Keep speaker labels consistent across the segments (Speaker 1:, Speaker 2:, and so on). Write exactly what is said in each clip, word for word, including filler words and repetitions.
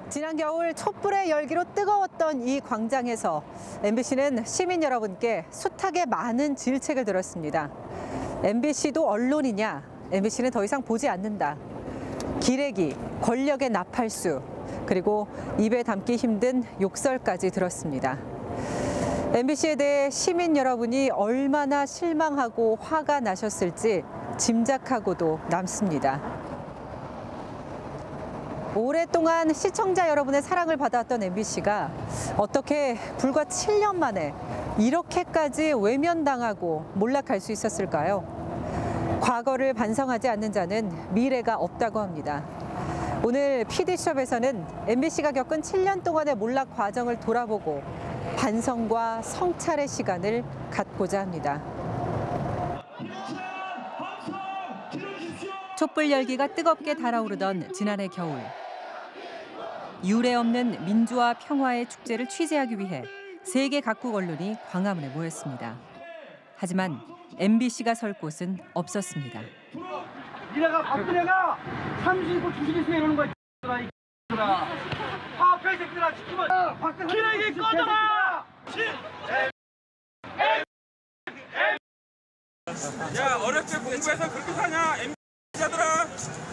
Speaker 1: 지난 겨울 촛불의 열기로 뜨거웠던 이 광장에서 엠비씨는 시민 여러분께 숱하게 많은 질책을 들었습니다. 엠비씨도 언론이냐? 엠비씨는 더 이상 보지 않는다. 기레기, 권력의 나팔수, 그리고 입에 담기 힘든 욕설까지 들었습니다. 엠비씨에 대해 시민 여러분이 얼마나 실망하고 화가 나셨을지 짐작하고도 남습니다. 오랫동안 시청자 여러분의 사랑을 받아왔던 엠비씨가 어떻게 불과 칠 년 만에 이렇게까지 외면당하고 몰락할 수 있었을까요? 과거를 반성하지 않는 자는 미래가 없다고 합니다. 오늘 피디숍에서는 엠비씨가 겪은 칠 년 동안의 몰락 과정을 돌아보고 반성과 성찰의 시간을 갖고자 합니다. 촛불 열기가 뜨겁게 달아오르던 지난해 겨울. 유례 없는 민주화 평화의 축제를 취재하기 위해 세계 각국 언론이 광화문에 모였습니다. 하지만 엠비씨가 설 곳은 없었습니다.
Speaker 2: 니네가 박근혜가 삼십구 주식에서 이러는 거야. 파업해 새끼들아 시키면 기레기 꺼져라.
Speaker 3: 야 어렸을 때 공부해서 그렇게 사냐 엠비씨자들아.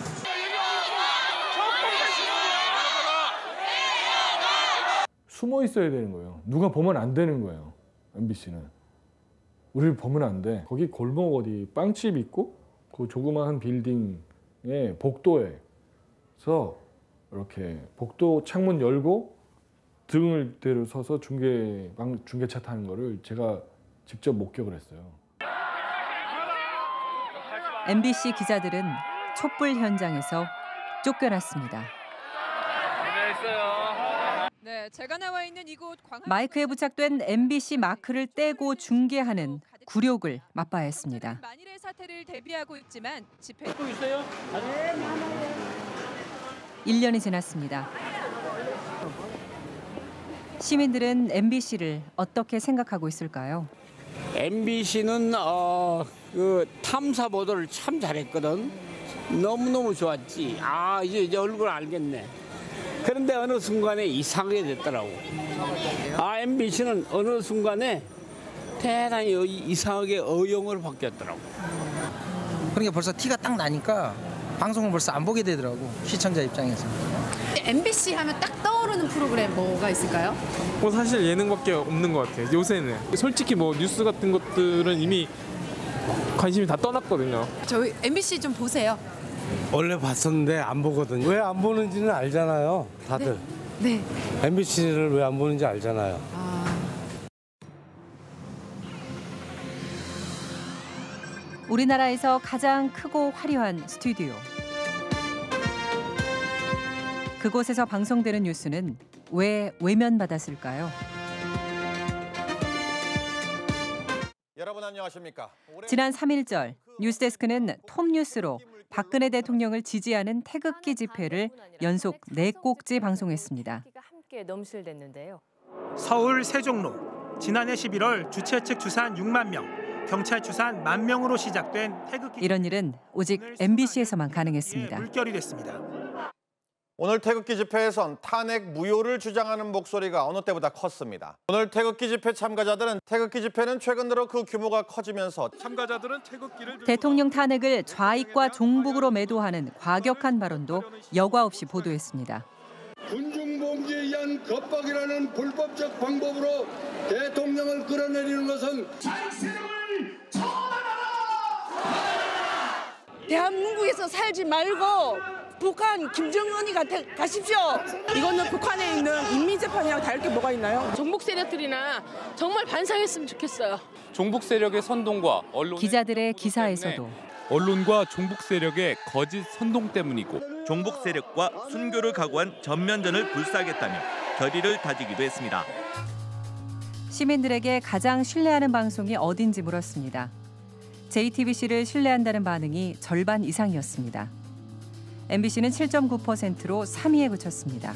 Speaker 4: 숨어 있어야 되는 거예요. 누가 보면 안 되는 거예요. 엠비씨는. 우리를 보면 안 돼. 거기 골목 어디 빵집 있고 그 조그마한 빌딩의 복도에서 이렇게 복도 창문 열고 등을 대로 서서 중계, 중계차 타는 거를 제가 직접 목격을 했어요.
Speaker 1: 엠비씨 기자들은 촛불 현장에서 쫓겨났습니다.
Speaker 5: 네, 제가 나와 있는 이곳 광화...
Speaker 1: 마이크에 부착된 엠비씨 마크를 떼고 중계하는 굴욕을 맛봐야 했습니다.
Speaker 5: 만일의 사태를 대비하고 있지만 집회...
Speaker 2: 있어요?
Speaker 1: 일 년이 지났습니다. 시민들은 엠비씨를 어떻게 생각하고 있을까요?
Speaker 6: 엠비씨는 어, 그 탐사 보도를 참 잘했거든. 너무너무 좋았지. 아 이제, 이제 얼굴 알겠네. 그런데 어느 순간에 이상하게 됐더라고. 아 엠비씨는 어느 순간에 대단히 이상하게 어용으로 바뀌었더라고.
Speaker 7: 그러니까 벌써 티가 딱 나니까 방송을 벌써 안 보게 되더라고, 시청자 입장에서.
Speaker 8: 엠비씨 하면 딱 떠오르는 프로그램 뭐가 있을까요?
Speaker 9: 뭐 사실 예능밖에 없는 것 같아요. 요새는 솔직히 뭐 뉴스 같은 것들은 이미 관심이 다 떠났거든요.
Speaker 8: 저희 엠비씨 좀 보세요.
Speaker 10: 원래 봤었는데 안 보거든요. 왜 안 보는지는 알잖아요, 다들.
Speaker 8: 네. 네.
Speaker 10: 엠비씨를 왜 안 보는지 알잖아요.
Speaker 8: 아...
Speaker 1: 우리나라에서 가장 크고 화려한 스튜디오. 그곳에서 방송되는 뉴스는 왜 외면받았을까요?
Speaker 11: 여러분 안녕하십니까?
Speaker 1: 지난 삼 일절 뉴스데스크는 톱뉴스로 박근혜 대통령을 지지하는 태극기 집회를 연속 네 꼭지 방송했습니다.
Speaker 12: 서울 세종로 지난해 십일월 주최 측 추산 육만 명, 경찰 추산 만 명으로 시작된 태극기
Speaker 1: 이런 일은 오직 엠비씨에서만 가능했습니다.
Speaker 12: 물결이 됐습니다.
Speaker 11: 오늘 태극기 집회에선 탄핵 무효를 주장하는 목소리가 어느 때보다 컸습니다. 오늘 태극기 집회 참가자들은 태극기 집회는 최근 들어 그 규모가 커지면서
Speaker 9: 참가자들은 태극기를
Speaker 1: 대통령 탄핵을 좌익과 종북으로 매도하는 과격한 발언도 여과 없이 보도했습니다.
Speaker 13: 군중봉기에 의한 겁박이라는 불법적 방법으로 대통령을 끌어내리는 것은 자익세력을 처단하라!
Speaker 14: 대한민국에서 살지 말고 북한 김정은이 가, 가십시오.
Speaker 15: 이거는 북한에 있는 인민재판이랑 다를 게 뭐가 있나요?
Speaker 16: 종북 세력들이나 정말 반성했으면 좋겠어요.
Speaker 17: 종북 세력의 선동과 언론
Speaker 1: 기자들의 기사에서도
Speaker 18: 언론과 종북 세력의 거짓 선동 때문이고
Speaker 19: 종북 세력과 순교를 각오한 전면전을 불사하겠다며 결의를 다지기도 했습니다.
Speaker 1: 시민들에게 가장 신뢰하는 방송이 어딘지 물었습니다. 제이티비씨를 신뢰한다는 반응이 절반 이상이었습니다. 엠비씨는 칠 점 구 퍼센트로 삼 위에 그쳤습니다.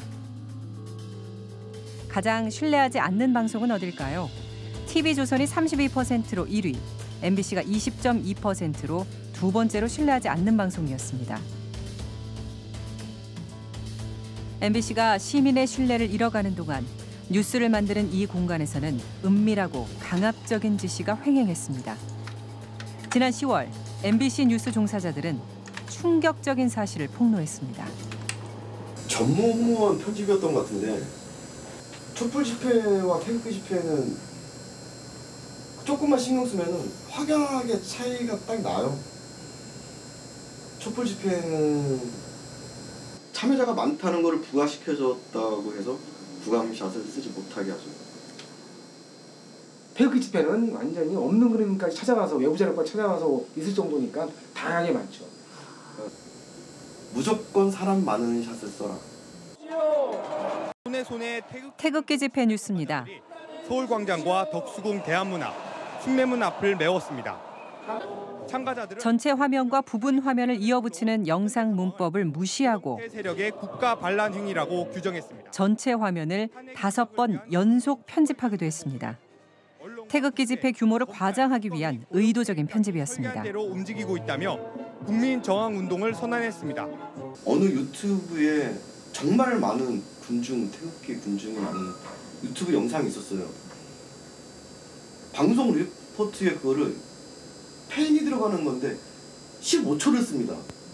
Speaker 1: 가장 신뢰하지 않는 방송은 어딜까요? 티비조선이 삼십이 퍼센트로 일 위, 엠비씨가 이십 점 이 퍼센트로 두 번째로 신뢰하지 않는 방송이었습니다. 엠비씨가 시민의 신뢰를 잃어가는 동안 뉴스를 만드는 이 공간에서는 은밀하고 강압적인 지시가 횡행했습니다. 지난 시월 엠비씨 뉴스 종사자들은 충격적인 사실을 폭로했습니다.
Speaker 20: 전무후무한 편집이었던 것 같은데 촛불 집회와 태극기 집회는 조금만 신경 쓰면 확연하게 차이가 딱 나요. 촛불 집회는 참여자가 많다는 것을 부각시켜줬다고 해서 부감샷을 쓰지 못하게 하죠.
Speaker 21: 태극기 집회는 완전히 없는 그림까지 찾아가서 외부 자료가 찾아가서 있을 정도니까 다양하게 많죠.
Speaker 20: 무조건 사람 많은 샷을 써라.
Speaker 22: 손에 손에 태극...
Speaker 1: 태극기 집회 뉴스입니다.
Speaker 22: 서울광장과 덕수궁 대한문화, 숭례문 앞을 메웠습니다. 참가자들은
Speaker 1: 전체 화면과 부분 화면을 이어붙이는 영상 문법을 무시하고
Speaker 22: 세력의 국가 반란 행위라고 규정했습니다.
Speaker 1: 전체 화면을 다섯 번 연속 편집하기도 했습니다. 태극기 집회 규모를 과장하기 위한 의도적인 편집이었습니다.
Speaker 22: 대로 움직이고 있다며 국민 저항 운동을 선언했습니다.
Speaker 20: 어느 유튜브에 정말 많은 군중, 태극기 군중이 많은 유튜브 영상이 있었어요. 방송 리포트에 그거를 펜이 들어가는 건데 십오 초를 씁니다.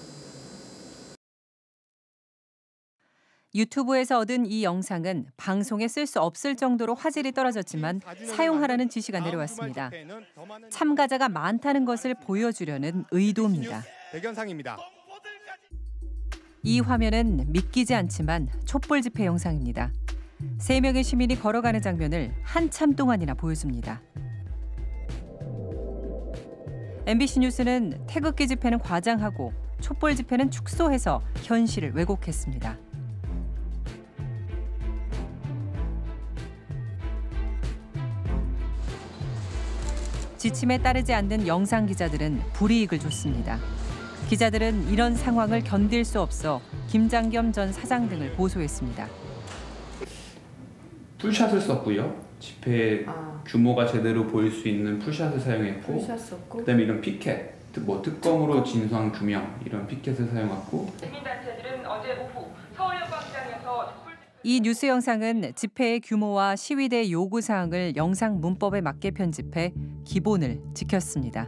Speaker 1: 유튜브에서 얻은 이 영상은 방송에 쓸 수 없을 정도로 화질이 떨어졌지만 사용하라는 지시가 내려왔습니다. 참가자가 많다는 것을 보여주려는 의도입니다.
Speaker 22: 배경상입니다.
Speaker 1: 이 화면은 믿기지 않지만 촛불 집회 영상입니다. 세 명의 시민이 걸어가는 장면을 한참 동안이나 보여줍니다. 엠비씨 뉴스는 태극기 집회는 과장하고 촛불 집회는 축소해서 현실을 왜곡했습니다. 지침에 따르지 않는 영상 기자들은 불이익을 줬습니다. 기자들은 이런 상황을 견딜 수 없어 김장겸 전 사장 등을 고소했습니다.
Speaker 18: 풀샷을 썼고요. 집회
Speaker 23: 아.
Speaker 18: 규모가 제대로 보일 수 있는 풀샷을 사용했고,
Speaker 23: 풀샷 썼고.
Speaker 18: 그다음에 이런 피켓, 뭐 특검으로 진상 규명 이런 피켓을 사용했고.
Speaker 23: 시민단체들은 어제 오후 서울역 광장에서
Speaker 1: 이 뉴스 영상은 집회의 규모와 시위대 요구 사항을 영상 문법에 맞게 편집해 기본을 지켰습니다.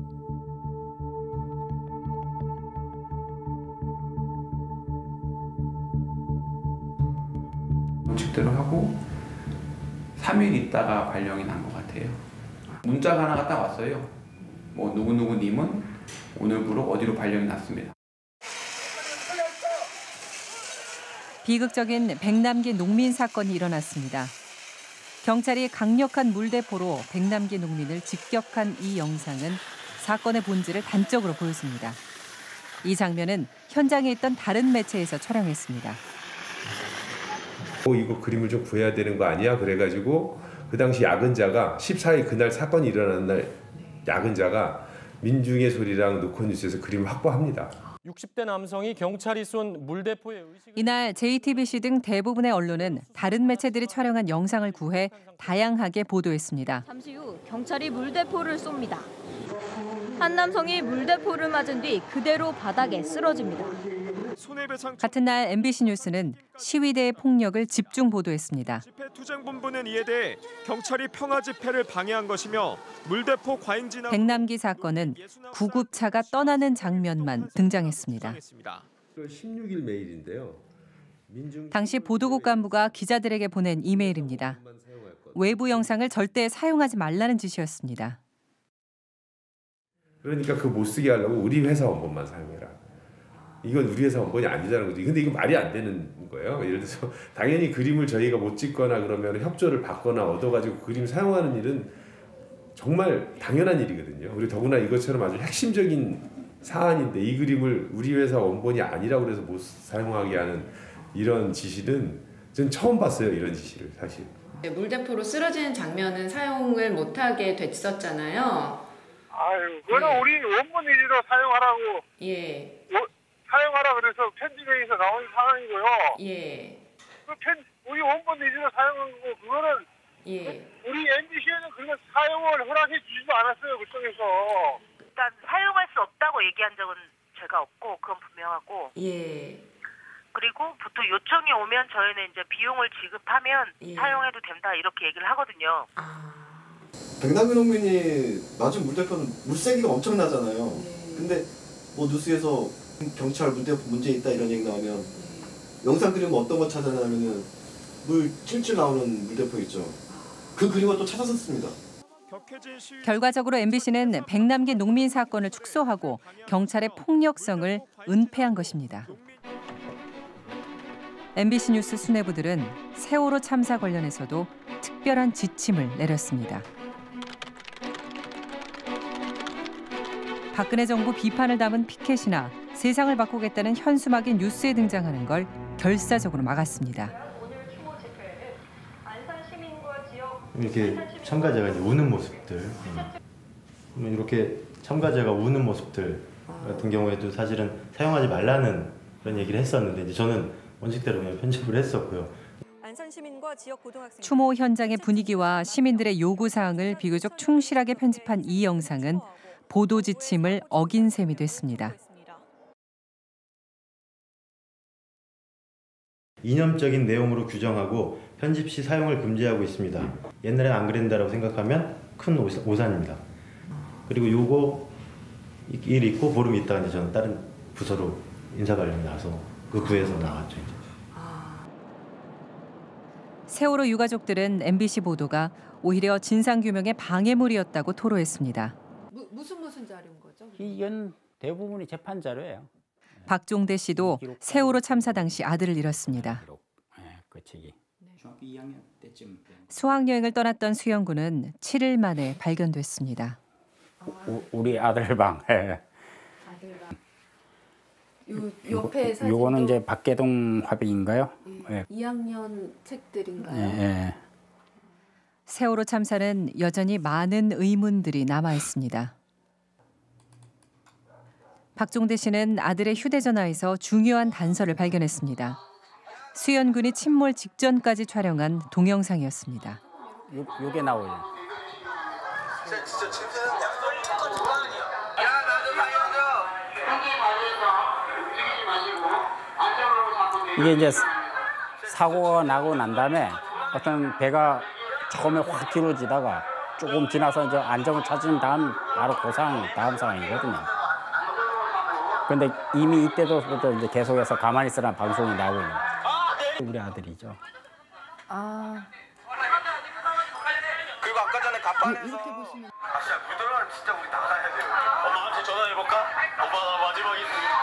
Speaker 18: 원칙대로 하고 삼 일 있다가 발령이 난 것 같아요. 문자가 하나가 딱 왔어요. 뭐 누구누구님은 오늘부로 어디로 발령이 났습니다.
Speaker 1: 비극적인 백남기 농민 사건이 일어났습니다. 경찰이 강력한 물대포로 백남기 농민을 직격한 이 영상은 사건의 본질을 단적으로 보여줍니다. 이 장면은 현장에 있던 다른 매체에서 촬영했습니다.
Speaker 24: 어, 이거 그림을 좀 구해야 되는 거 아니야? 그래가지고 그 당시 야근자가 십사 일 그날 사건이 일어난 날 야근자가 민중의 소리랑 노컷뉴스에서 그림을 확보합니다.
Speaker 25: 육십 대 남성이 경찰이 쏜 물대포의 의식을...
Speaker 1: 이날 제이티비씨 등 대부분의 언론은 다른 매체들이 촬영한 영상을 구해 다양하게 보도했습니다.
Speaker 26: 잠시 후 경찰이 물대포를 쏩니다. 한 남성이 물대포를 맞은 뒤 그대로 바닥에 쓰러집니다. 같은 날 엠비씨 뉴스는 시위대의 폭력을 집중 보도했습니다.
Speaker 3: 투쟁본부는 이에 대해 경찰이 평화 집회를 방해한 것이며 물대포 과잉 진압
Speaker 1: 백남기 사건은 구급차가 떠나는 장면만 등장했습니다.
Speaker 24: 십육 일 메일인데요. 민중...
Speaker 1: 당시 보도국 간부가 기자들에게 보낸 이메일입니다. 외부 영상을 절대 사용하지 말라는 지시였습니다.
Speaker 24: 그러니까 그 못 쓰게 하려고 우리 회사 원본만 사용해라. 이건 우리 회사 원본이 아니라는 거지. 근데 이거 말이 안 되는 거예요. 예를 들어서 당연히 그림을 저희가 못 찍거나 그러면 협조를 받거나 얻어가지고 그림 사용하는 일은 정말 당연한 일이거든요. 우리 더구나 이것처럼 아주 핵심적인 사안인데 이 그림을 우리 회사 원본이 아니라고 그래서 못 사용하게 하는 이런 지시는 전 처음 봤어요. 이런 지시를 사실.
Speaker 23: 물대포로 쓰러지는 장면은 사용을 못하게 됐었잖아요.
Speaker 3: 아유, 그거는 네. 우리 원본 위주로 사용하라고.
Speaker 23: 예.
Speaker 3: 오, 사용하라 그래서 편집회의에서 나온 상황이고요.
Speaker 23: 예.
Speaker 3: 그 편, 우리 원본 위주로 사용한 거고 그거는
Speaker 23: 예.
Speaker 3: 우리 엠비씨에는 그거 사용을 허락해 주지도 않았어요. 그쪽에서.
Speaker 27: 일단 사용할 수 없다고 얘기한 적은 제가 없고 그건 분명하고.
Speaker 23: 예.
Speaker 27: 그리고
Speaker 2: 보통 요청이 오면 저희는 이제 비용을 지급하면
Speaker 14: 예.
Speaker 2: 사용해도 된다 이렇게 얘기를 하거든요.
Speaker 20: 백남기 농민이 맞은 물대포는 물세기가 엄청나잖아요. 근데 뭐 뉴스에서 경찰 물대포 문제 있다 이런 얘기 나오면 영상 그림 어떤 거 찾아내냐면은 물 찔찔 나오는 물대포 있죠. 그 그림을 또 찾아서 씁니다.
Speaker 1: 결과적으로 엠비씨는 백남기 농민 사건을 축소하고 경찰의 폭력성을 은폐한 것입니다. 엠비씨 뉴스 수뇌부들은 세월호 참사 관련해서도 특별한 지침을 내렸습니다. 박근혜 정부 비판을 담은 피켓이나 세상을 바꾸겠다는 현수막이 뉴스에 등장하는 걸 결사적으로 막았습니다.
Speaker 4: 이렇게 참가자가 이제 우는 모습들, 이렇게 참가자가 우는 모습들 같은 경우에도 사실은 사용하지 말라는 그런 얘기를 했었는데 이제 저는 원칙대로 그냥 편집을 했었고요.
Speaker 1: 추모 현장의 분위기와 시민들의 요구 사항을 비교적 충실하게 편집한 이 영상은 보도 지침을 어긴 셈이 됐습니다.
Speaker 4: 이념적인 내용으로 규정하고 편집 시 사용을 금지하고 있습니다. 옛날엔 안 그랬다라고 생각하면 큰 오산입니다. 그리고 요거 일 있고 보름 있다가 이제 저는 다른 부서로 인사 관련이 나서 그 부에서 나왔죠. 이제.
Speaker 1: 세월호 유가족들은 엠비씨 보도가 오히려 진상규명의 방해물이었다고 토로했습니다.
Speaker 5: 무, 무슨 무슨 자료인 거죠?
Speaker 6: 이건 대부분이 재판 자료예요.
Speaker 1: 박종대 씨도 세월호 참사 당시 아들을 잃었습니다.
Speaker 6: 그 책이 중학교 이 학년 때쯤.
Speaker 1: 수학여행을 떠났던 수영군은 칠 일 만에 발견됐습니다.
Speaker 6: 우, 우리 아들방. 예.
Speaker 5: 아들방. 요 옆에 사진.
Speaker 6: 요거는 이제 박계동 화백인가요?
Speaker 5: 예.
Speaker 6: 예.
Speaker 5: 이 학년 책들인가요?
Speaker 6: 예. 예.
Speaker 1: 세월호 참사는 여전히 많은 의문들이 남아 있습니다. 박종대 씨는 아들의 휴대전화에서 중요한 단서를 발견했습니다. 수연군이 침몰 직전까지 촬영한 동영상이었습니다.
Speaker 6: 요, 요게 나오죠. 이게 이제 사고가 나고 난 다음에 어떤 배가 처음에 확 길어지다가 조금 지나서 이제 안정을 찾은 다음 바로 그 상황, 다음 상황이거든요. 근데 이미 이때도부터 이제 계속해서 가만히 있으라는 방송이 나오고 있는 거예요. 우리 아들이죠.
Speaker 5: 아.
Speaker 7: 그리고 아까 전에 갑판에서
Speaker 5: 이렇게 보시면.
Speaker 7: 아 진짜 무도를 진짜 우리 나가야 돼요. 엄마한테 전화해볼까? 엄마가 마지막이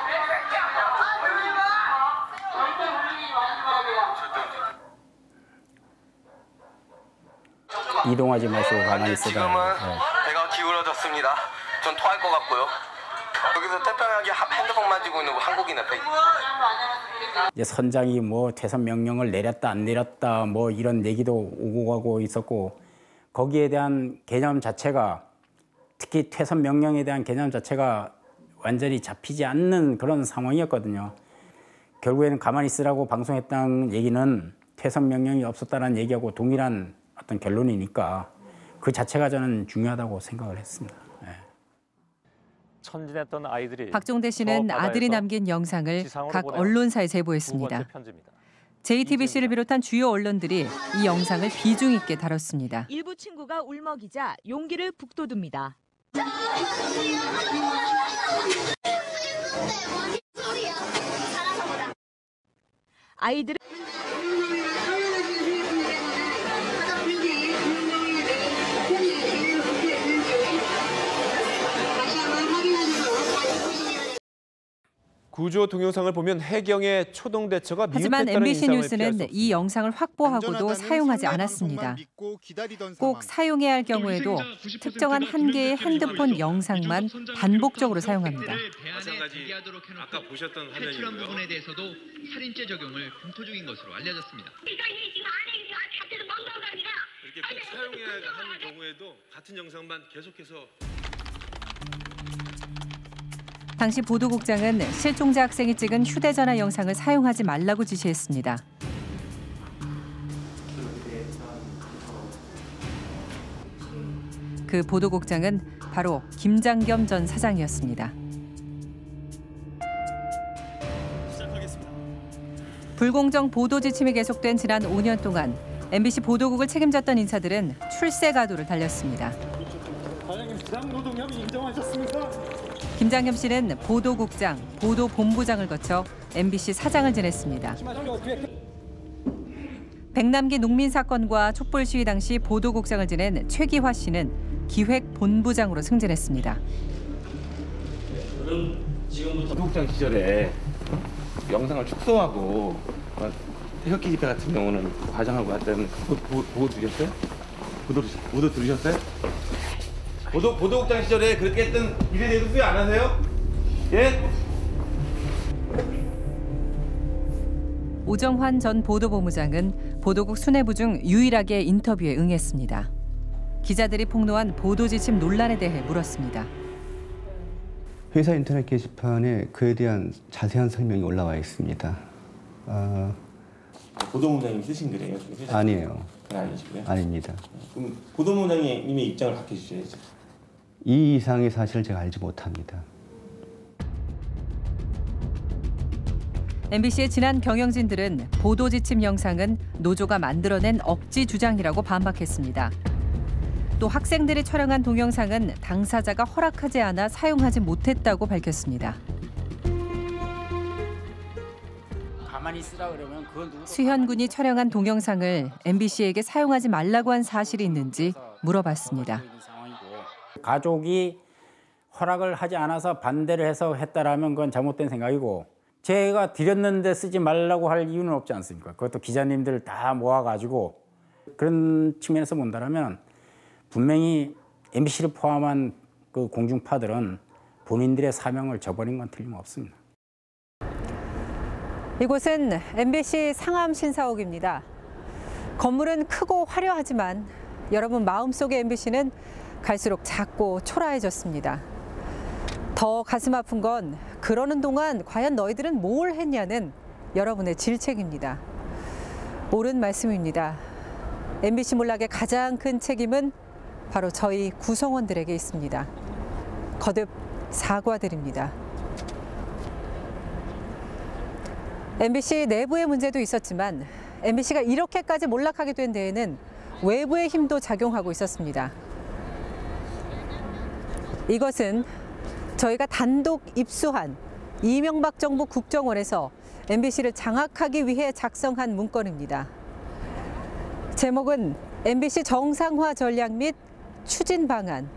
Speaker 6: 이동하지 마시고 가만히 있으라.
Speaker 7: 지금은 네. 배가 기울어졌습니다. 전 토할 것 같고요. 여기서 태평하게 핸드폰 만지고 있는 한국인 앞에.
Speaker 6: 이제 선장이 뭐 퇴선 명령을 내렸다 안 내렸다 뭐 이런 얘기도 오고 가고 있었고 거기에 대한 개념 자체가 특히 퇴선 명령에 대한 개념 자체가 완전히 잡히지 않는 그런 상황이었거든요. 결국에는 가만히 있으라고 방송했다는 얘기는 퇴선 명령이 없었다는 얘기하고 동일한 어떤 결론이니까 그 자체가 저는 중요하다고 생각을 했습니다. 네.
Speaker 25: 천진했던 아이들이
Speaker 1: 박종대 씨는 아들이 남긴 영상을 각 언론사에 제보했습니다. 제이티비씨를 비롯한 주요 언론들이 이 영상을 비중 있게 다뤘습니다.
Speaker 10: 일부 친구가 울먹이자 용기를 북돋웁니다. 아이들은
Speaker 27: 구조 동영상을 보면 해경의 초동 대처가
Speaker 1: 하지만
Speaker 27: 미흡했다는
Speaker 1: 엠비씨
Speaker 27: 인상을
Speaker 1: 뉴스는 이 영상을 확보하고도 사용하지 않았습니다. 꼭 사용해야 할 경우에도 특정한 한 개의 핸드폰 영상만 반복적으로 사용합니다.
Speaker 28: 마찬가지 아까 보셨던 화면이고요. 부분에 대해서도 살인죄 적용을 검토 중인 것으로 알려졌습니다.
Speaker 27: 이렇게 꼭 사용해야 하는 경우에도 같은 영상만 계속해서
Speaker 1: 당시 보도국장은 실종자 학생이 찍은 휴대전화 영상을 사용하지 말라고 지시했습니다. 그 보도국장은 바로 김장겸 전 사장이었습니다.
Speaker 27: 시작하겠습니다.
Speaker 1: 불공정 보도 지침이 계속된 지난 오 년 동안 엠비씨 보도국을 책임졌던 인사들은 출세 가도를 달렸습니다.
Speaker 22: 과장님 부당노동 혐의 인정하셨습니까?
Speaker 1: 김장겸 씨는 보도국장, 보도본부장을 거쳐 엠비씨 사장을 지냈습니다. 백남기 농민 사건과 촛불 시위 당시 보도국장을 지낸 최기화 씨는 기획본부장으로 승진했습니다.
Speaker 8: 저는 지금부터 보도국장 시절에 영상을 축소하고 태극기 집회 같은 경우는 과장하고 했다는 그거 보고, 보고 들으셨어요? 보도, 보도 들으셨어요? 보도, 보도국장 시절에 그렇게 했던 일에 대해서 후회 안 하세요? 예?
Speaker 1: 오정환 전 보도본부장은 보도국 수뇌부 중 유일하게 인터뷰에 응했습니다. 기자들이 폭로한 보도 지침 논란에 대해 물었습니다.
Speaker 9: 회사 인터넷 게시판에 그에 대한 자세한 설명이 올라와 있습니다. 어...
Speaker 8: 보도본부장님 쓰신 글이에요?
Speaker 9: 아니에요.
Speaker 8: 아니시고요?
Speaker 9: 아닙니다.
Speaker 8: 그럼 보도본부장님의 입장을 밝혀주셔야죠.
Speaker 9: 이 이상의 사실을 제가 알지 못합니다.
Speaker 1: 엠비씨의 지난 경영진들은 보도 지침 영상은 노조가 만들어낸 억지 주장이라고 반박했습니다. 또 학생들이 촬영한 동영상은 당사자가 허락하지 않아 사용하지 못했다고 밝혔습니다.
Speaker 6: 가만히 있으라 그러면 그건 누구도
Speaker 1: 수현 군이 촬영한 동영상을 엠비씨에게 사용하지 말라고 한 사실이 있는지 물어봤습니다.
Speaker 6: 가족이 허락을 하지 않아서 반대를 해서 했다라면 그건 잘못된 생각이고 제가 드렸는데 쓰지 말라고 할 이유는 없지 않습니까? 그것도 기자님들 다 모아가지고 그런 측면에서 본다면 분명히 엠비씨를 포함한 그 공중파들은 본인들의 사명을 저버린 건 틀림없습니다.
Speaker 1: 이곳은 엠비씨 상암 신사옥입니다. 건물은 크고 화려하지만 여러분 마음속의 엠비씨는 갈수록 작고 초라해졌습니다. 더 가슴 아픈 건 그러는 동안 과연 너희들은 뭘 했냐는 여러분의 질책입니다. 옳은 말씀입니다. 엠비씨 몰락의 가장 큰 책임은 바로 저희 구성원들에게 있습니다. 거듭 사과드립니다. 엠비씨 내부의 문제도 있었지만 엠비씨가 이렇게까지 몰락하게 된 데에는 외부의 힘도 작용하고 있었습니다. 이것은 저희가 단독 입수한 이명박 정부 국정원에서 엠비씨를 장악하기 위해 작성한 문건입니다. 제목은 엠비씨 정상화 전략 및 추진 방안.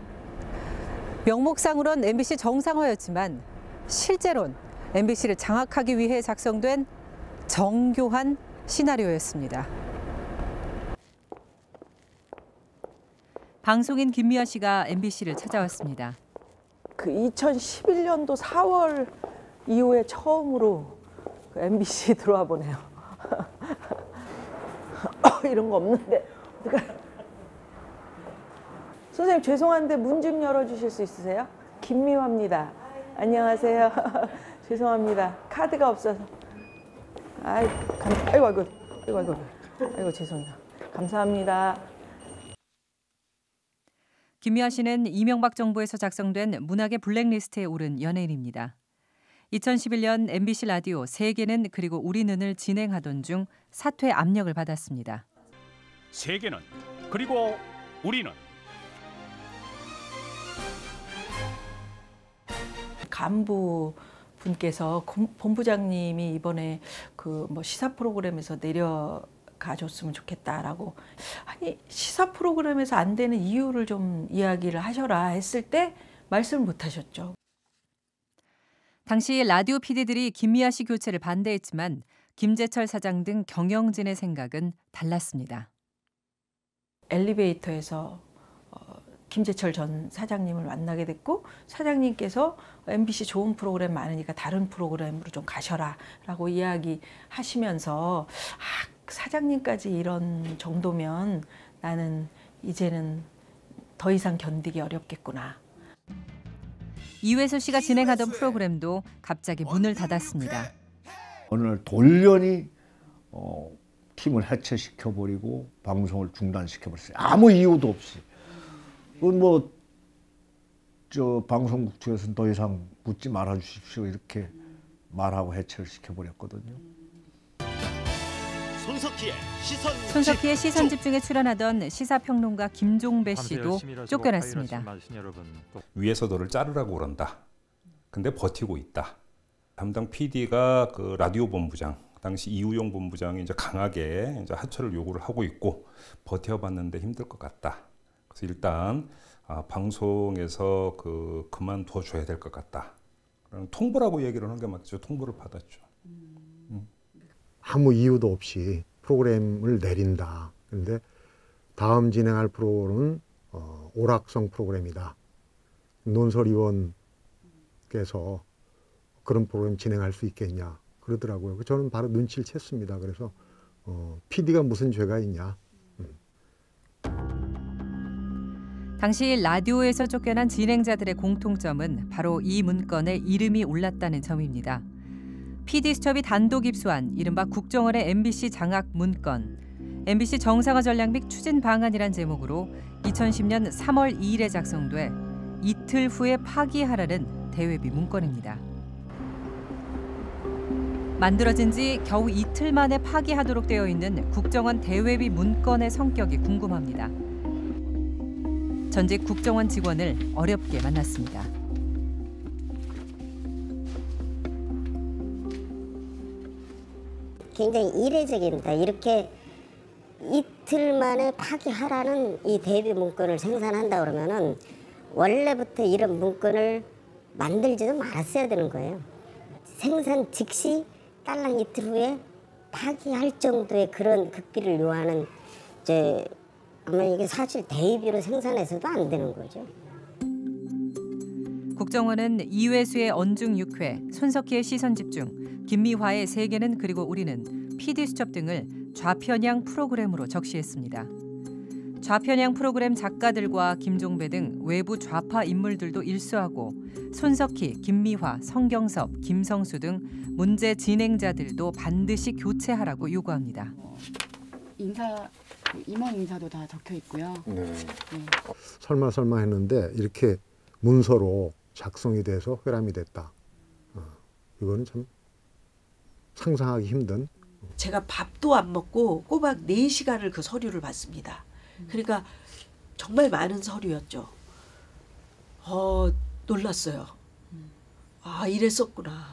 Speaker 1: 명목상으론 엠비씨 정상화였지만 실제론 엠비씨를 장악하기 위해 작성된 정교한 시나리오였습니다. 방송인 김미아 씨가 엠비씨를 찾아왔습니다.
Speaker 11: 그 이천십일 년도 사월 이후에 처음으로 그 엠비씨 들어와 보네요. 이런 거 없는데. 선생님 죄송한데 문 좀 열어주실 수 있으세요? 김미화입니다. 안녕하세요. 죄송합니다. 카드가 없어서. 아이, 감, 아이고, 아이고, 아이고, 아이고, 아이고, 죄송해요. 감사합니다.
Speaker 1: 김미아 씨는 이명박 정부에서 작성된 문학의 블랙리스트에 오른 연예인입니다. 이천십일 년 엠비씨 라디오 세계는 그리고 우리는을 진행하던 중 사퇴 압력을 받았습니다.
Speaker 12: 세계는 그리고 우리는
Speaker 11: 간부 분께서 본부장님이 이번에 그 뭐 시사 프로그램에서 내려가줬으면 좋겠다라고 아니 시사 프로그램에서 안 되는 이유를 좀 이야기를 하셔라 했을 때 말씀을 못 하셨죠.
Speaker 1: 당시 라디오 피디들이 김미아 씨 교체를 반대했지만 김재철 사장 등 경영진의 생각은 달랐습니다.
Speaker 11: 엘리베이터에서 김재철 전 사장님을 만나게 됐고 사장님께서 엠비씨 좋은 프로그램 많으니까 다른 프로그램으로 좀 가셔라 라고 이야기하시면서 아, 사장님까지 이런 정도면 나는 이제는 더 이상 견디기 어렵겠구나.
Speaker 1: 이회수 씨가 진행하던 프로그램도 갑자기 문을 닫았습니다.
Speaker 13: 어느 날 돌연히 어, 팀을 해체시켜버리고 방송을 중단시켜버렸어요. 아무 이유도 없이. 그건 뭐, 저, 방송국 측에서는 더 이상 묻지 말아주십시오. 이렇게 말하고 해체를 시켜버렸거든요.
Speaker 15: 손석희의 시선
Speaker 1: 손석희의 시선 집중에 출연하던 시사평론가 김종배 씨도 쫓겨났습니다.
Speaker 16: 위에서 너를 자르라고 그런다. 근데 버티고 있다. 담당 피디가 그 라디오 본부장, 당시 이우용 본부장이 이제 강하게 이제 하차를 요구를 하고 있고 버텨봤는데 힘들 것 같다. 그래서 일단 아, 방송에서 그 그만둬 줘야 될 것 같다. 통보라고 얘기를 하는 게 맞죠. 통보를 받았죠. 음.
Speaker 17: 아무 이유도 없이 프로그램을 내린다. 그런데 다음 진행할 프로그램은 어, 오락성 프로그램이다. 논설위원께서 그런 프로그램 진행할 수 있겠냐 그러더라고요. 저는 바로 눈치를 챘습니다. 그래서 어, 피디가 무슨 죄가 있냐. 음.
Speaker 1: 당시 라디오에서 쫓겨난 진행자들의 공통점은 바로 이 문건에 이름이 올랐다는 점입니다. 피디수첩이 단독 입수한 이른바 국정원의 엠비씨 장악 문건, 엠비씨 정상화 전략 및 추진 방안이란 제목으로 이천십 년 삼월 이일에 작성돼 이틀 후에 파기하라는 대외비 문건입니다. 만들어진 지 겨우 이틀 만에 파기하도록 되어 있는 국정원 대외비 문건의 성격이 궁금합니다. 전직 국정원 직원을 어렵게 만났습니다.
Speaker 18: 굉장히 이례적입니다. 이렇게 이틀 만에 파기하라는 이 대비 문건을 생산한다 그러면은 원래부터 이런 문건을 만들지도 말았어야 되는 거예요. 생산 즉시 딸랑 이틀 후에 파기할 정도의 그런 극비를 요하는 이제 아마 이게 사실 대비로 생산해서도 안 되는 거죠.
Speaker 1: 국정원은 이회수의 언중 육 회, 손석희의 시선 집중, 김미화의 세계는 그리고 우리는, 피디수첩 등을 좌편향 프로그램으로 적시했습니다. 좌편향 프로그램 작가들과 김종배 등 외부 좌파 인물들도 일수하고 손석희, 김미화, 성경섭, 김성수 등 문제 진행자들도 반드시 교체하라고 요구합니다.
Speaker 19: 인사, 임원 인사도 다 적혀 있고요.
Speaker 17: 네.
Speaker 19: 네.
Speaker 17: 설마 설마 했는데 이렇게 문서로 작성이 돼서 회람이 됐다. 어, 이거는 참 상상하기 힘든.
Speaker 21: 제가 밥도 안 먹고 꼬박 네 시간을 그 서류를 봤습니다. 그러니까 정말 많은 서류였죠. 어, 놀랐어요. 아, 이랬었구나.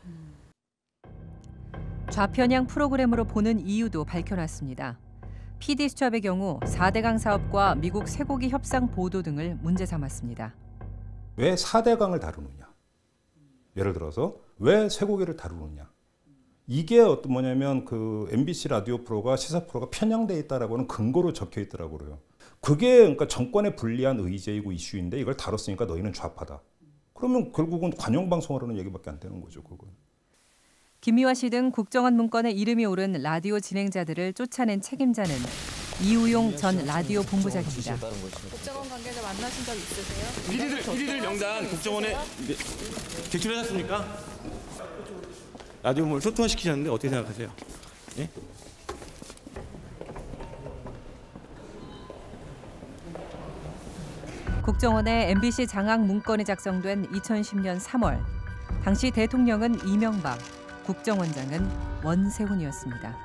Speaker 1: 좌편향 프로그램으로 보는 이유도 밝혀놨습니다. 피디수첩의 경우 사대강 사업과 미국 쇠고기 협상 보도 등을 문제 삼았습니다.
Speaker 16: 왜 사대강을 다루느냐? 예를 들어서 왜 쇠고기를 다루느냐? 이게 어떤 뭐냐면 그 엠비씨 라디오 프로가 시사 프로가 편향돼 있다라고는 근거로 적혀 있더라고요. 그게 그러니까 정권에 불리한 의제이고 이슈인데 이걸 다뤘으니까 너희는 좌파다. 그러면 결국은 관영 방송하라는 얘기밖에 안 되는 거죠, 그건.
Speaker 1: 김미화 씨 등 국정원 문건에 이름이 오른 라디오 진행자들을 쫓아낸 책임자는 이우용 전 라디오 본부장입니다.
Speaker 5: 국정원 관계자 만나신 적 있으세요?
Speaker 8: 피디들, 피디들 명단 국정원에 제출해놨습니까? 라디오 뭘 소통화시키셨는데 어떻게 생각하세요? 예?
Speaker 1: 국정원의 엠비씨 장악 문건이 작성된 이천십 년 삼월, 당시 대통령은 이명박, 국정원장은 원세훈이었습니다.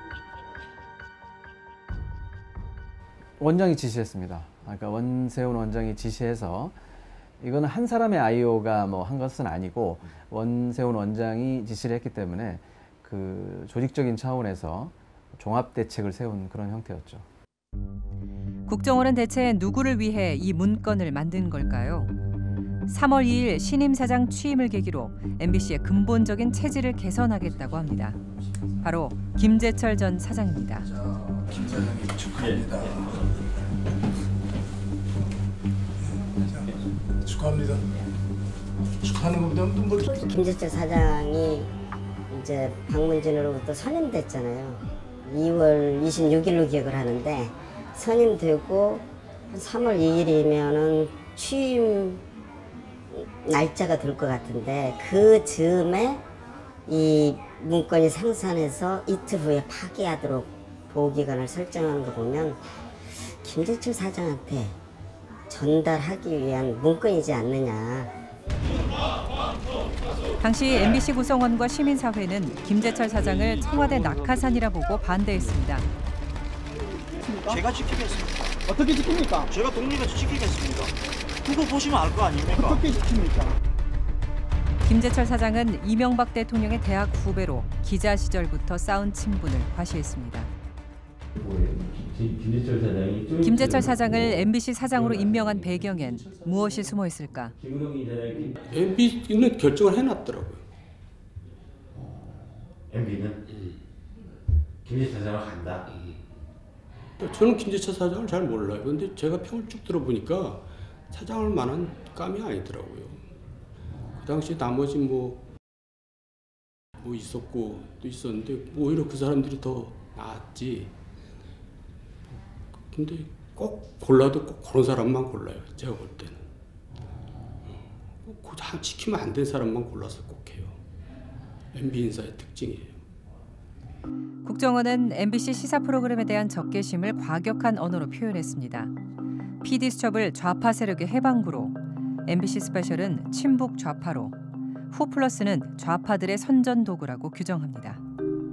Speaker 24: 원장이 지시했습니다. 그러니까 원세훈 원장이 지시해서 이거는 한 사람의 아이오가 뭐 한 것은 아니고 원세훈 원장이 지시를 했기 때문에 그 조직적인 차원에서 종합 대책을 세운 그런 형태였죠.
Speaker 1: 국정원은 대체 누구를 위해 이 문건을 만든 걸까요? 삼월 이일 신임 사장 취임을 계기로 엠비씨의 근본적인 체질을 개선하겠다고 합니다. 바로 김재철 전 사장입니다.
Speaker 26: 김 사장님 축하합니다. 축하합니다. 축하하는 것보다는 뭐
Speaker 18: 김재철 사장이 이제 박문진으로부터 선임됐잖아요. 이월 이십육일로 기억을 하는데 선임되고 삼월 이일이면은 취임 날짜가 될 것 같은데 그 즈음에 이 문건이 생산해서 이틀 후에 파기하도록 보호기간을 설정하는 거 보면 김재철 사장한테 전달하기 위한 문건이지 않느냐.
Speaker 1: 당시 엠비씨 구성원과 시민사회는 김재철 사장을 청와대 낙하산이라 보고 반대했습니다.
Speaker 2: 제가 지키겠습니다. 어떻게 지킵니까? 제가 독립해서 지키겠습니다. 그거 보시면 알 거 아닙니까? 어떻게 지킵니까?
Speaker 1: 김재철 사장은 이명박 대통령의 대학 후배로 기자 시절부터 쌓은 친분을 과시했습니다.
Speaker 3: 김재철 사장이
Speaker 1: 김재철 사장을 엠비씨 사장으로 임명한 배경엔 무엇이 숨어 있을까?
Speaker 4: 엠비씨는 결정을 해놨더라고요.
Speaker 3: 엠비는 음. 김재철 사장을 간다.
Speaker 4: 저는 김재철 사장을 잘 몰라요. 근데 제가 평을 쭉 들어보니까 사장할 만한 감이 아니더라고요. 그 당시 나머지 뭐, 뭐 있었고 또 있었는데 오히려 그 사람들이 더 나았지. 근데 꼭 골라도 꼭 그런 사람만 골라요. 제가 볼 때는. 꼭 지키면 안 된 사람만 골라서 꼭 해요. 엠비 인사의 특징이에요.
Speaker 1: 국정원은 엠비씨 시사 프로그램에 대한 적개심을 과격한 언어로 표현했습니다. 피디 수첩을 좌파 세력의 해방구로, 엠비씨 스페셜은 친북 좌파로, 후 플러스는 좌파들의 선전도구라고 규정합니다.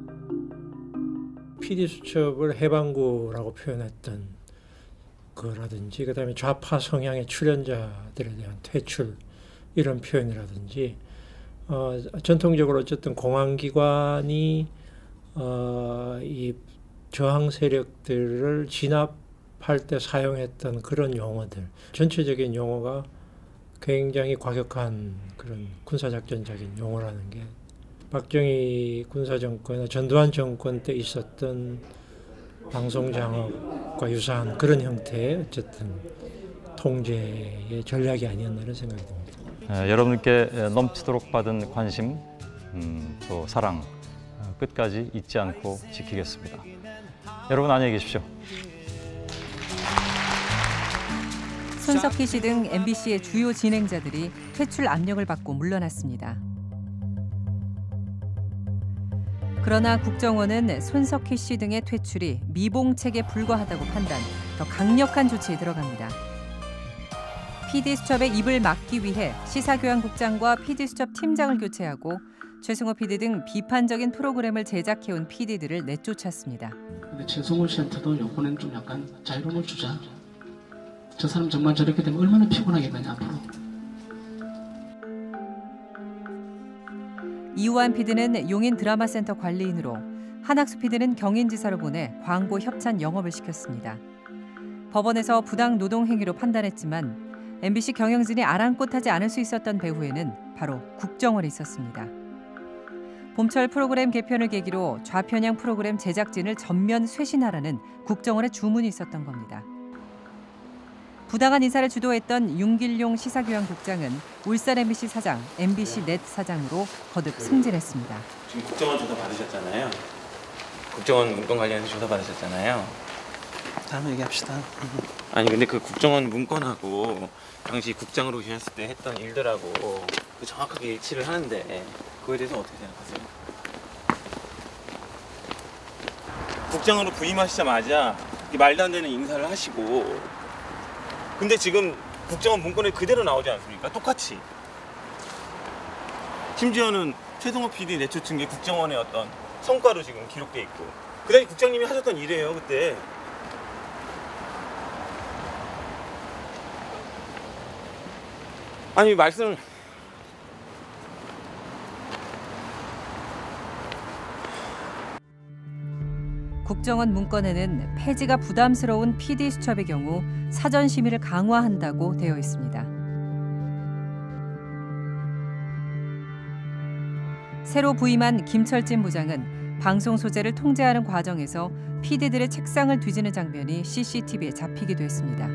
Speaker 7: 피디 수첩을 해방구라고 표현했던 거라든지, 그다음에 좌파 성향의 출연자들에 대한 퇴출 이런 표현이라든지, 어, 전통적으로 어쨌든 공안기관이 어, 이 저항 세력들을 진압할 때 사용했던 그런 용어들, 전체적인 용어가 굉장히 과격한 그런 군사작전적인 용어라는 게 박정희 군사정권, 전두환 정권 때 있었던 방송장악과 유사한 그런 형태의 어쨌든 통제의 전략이 아니었나라는 생각이 듭니다.
Speaker 14: 에, 여러분께 넘치도록 받은 관심, 음, 또 사랑 끝까지 잊지 않고 지키겠습니다. 여러분 안녕히 계십시오.
Speaker 1: 손석희 씨 등 엠비씨의 주요 진행자들이 퇴출 압력을 받고 물러났습니다. 그러나 국정원은 손석희 씨 등의 퇴출이 미봉책에 불과하다고 판단, 더 강력한 조치에 들어갑니다. 피디 수첩의 입을 막기 위해 시사교양국장과 피디 수첩 팀장을 교체하고 최승호 피디 등 비판적인 프로그램을 제작해온 피디들을 내쫓았습니다.
Speaker 15: 근데 최승호 씨한테도 이번엔 좀 약간 자유로움을 주자. 저 사람 정말 저렇게 되면 얼마나 피곤하겠느냐 앞으로.
Speaker 1: 이우환 피디는 용인 드라마센터 관리인으로, 한학수 피디는 경인지사로 보내 광고 협찬 영업을 시켰습니다. 법원에서 부당 노동 행위로 판단했지만 엠비씨 경영진이 아랑곳하지 않을 수 있었던 배후에는 바로 국정원이 있었습니다. 봄철 프로그램 개편을 계기로 좌편향 프로그램 제작진을 전면 쇄신하라는 국정원의 주문이 있었던 겁니다. 부당한 인사를 주도했던 윤길용 시사교양국장은 울산 엠비씨 사장, 엠비씨 넷 사장으로 거듭 승진했습니다.
Speaker 8: 지금 국정원 조사 받으셨잖아요. 국정원 문건 관련해서 조사 받으셨잖아요.
Speaker 2: 다음에 얘기합시다.
Speaker 8: 아니 근데 그 국정원 문건하고 당시 국장으로 계셨을 때 했던 일들하고 정확하게 일치를 하는데 그거에 대해서 어떻게 생각하세요? 국장으로 부임하시자마자 말도 안 되는 인사를 하시고, 근데 지금 국정원 문건에 그대로 나오지 않습니까? 똑같이. 심지어는 최승호 피디 내쫓은 게 국정원의 어떤 성과로 지금 기록돼 있고, 그 당시 국장님이 하셨던 일이에요 그때. 아니 말씀
Speaker 1: 국정원 문건에는 폐지가 부담스러운 피디 수첩의 경우 사전 심의를 강화한다고 되어 있습니다. 새로 부임한 김철진 부장은 방송 소재를 통제하는 과정에서 피디들의 책상을 뒤지는 장면이 씨씨티비에 잡히기도 했습니다.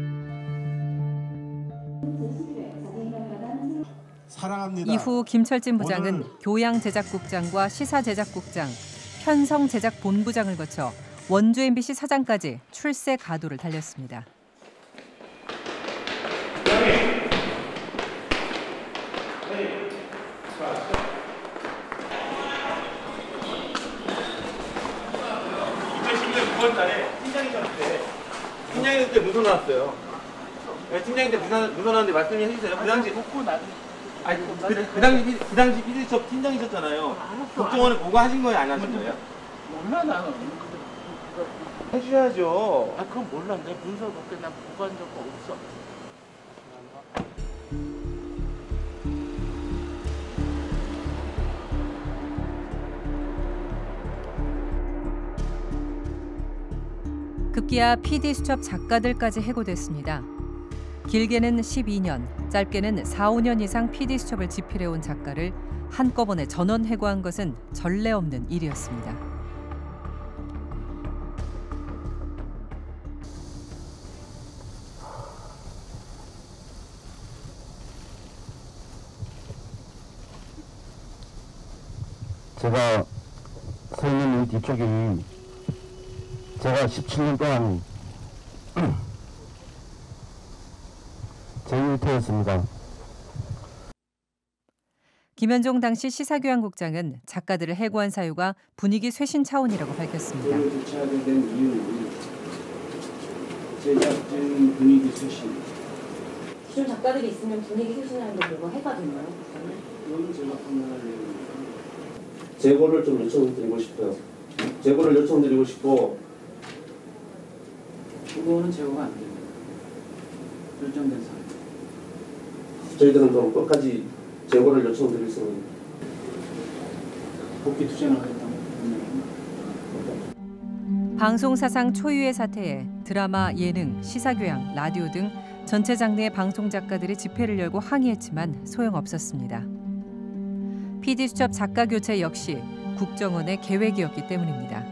Speaker 26: 사랑합니다.
Speaker 1: 이후 김철진 부장은 교양제작국장과 시사제작국장, 편성제작본부장을 거쳐 원주 엠비씨 사장까지 출세 가도를 달렸습니다.
Speaker 8: 이천십 년 구월 달에 팀장이셨을 때 팀장이었을 때 문서 나왔어요. 팀장님 때 문서, 문서 나왔는데 말씀해 주세요. 그 당시
Speaker 2: 놓고 나는
Speaker 8: 아니 그, 그 당시 그 당시 피디수첩 팀장이셨잖아요. 국정원에 보고하신 거예요, 안 하신 거예요?
Speaker 9: 몰라 나는.
Speaker 8: 해주셔야죠.
Speaker 9: 아 그건 몰라. 내 문서 밖에 난 보고한 적 없어.
Speaker 1: 급기야 피디수첩 작가들까지 해고됐습니다. 길게는 십이 년, 짧게는 사, 오 년 이상 피디수첩을 집필해온 작가를 한꺼번에 전원 해고한 것은 전례 없는 일이었습니다.
Speaker 10: 제가 서 있는 이 뒤쪽이 제가 십칠 년 동안 제 일터였습니다.
Speaker 1: 김현종 당시 시사교양국장은 작가들을 해고한 사유가 분위기 쇄신 차원이라고 밝혔습니다.
Speaker 4: 교체하게 된 이유는 제작진 분위기 쇄신.
Speaker 20: 기존 작가들이 있으면 분위기 쇄신하는 게 뭐가 해가 되나요?
Speaker 4: 이건 제가 판단할 내용입니다.
Speaker 10: 재고를 좀 요청드리고 싶어요. 재고를 요청드리고 싶고.
Speaker 4: 그거는 제고가 안 됩니다. 결정된 사항.
Speaker 10: 저희들은 그럼 끝까지 재고를 요청드릴 수 있는.
Speaker 4: 복귀 투쟁을 하겠다고.
Speaker 1: 방송사상 초유의 사태에 드라마, 예능, 시사교양, 라디오 등 전체 장르의 방송 작가들이 집회를 열고 항의했지만 소용없었습니다. 피디수첩 작가 교체 역시 국정원의 계획이었기 때문입니다.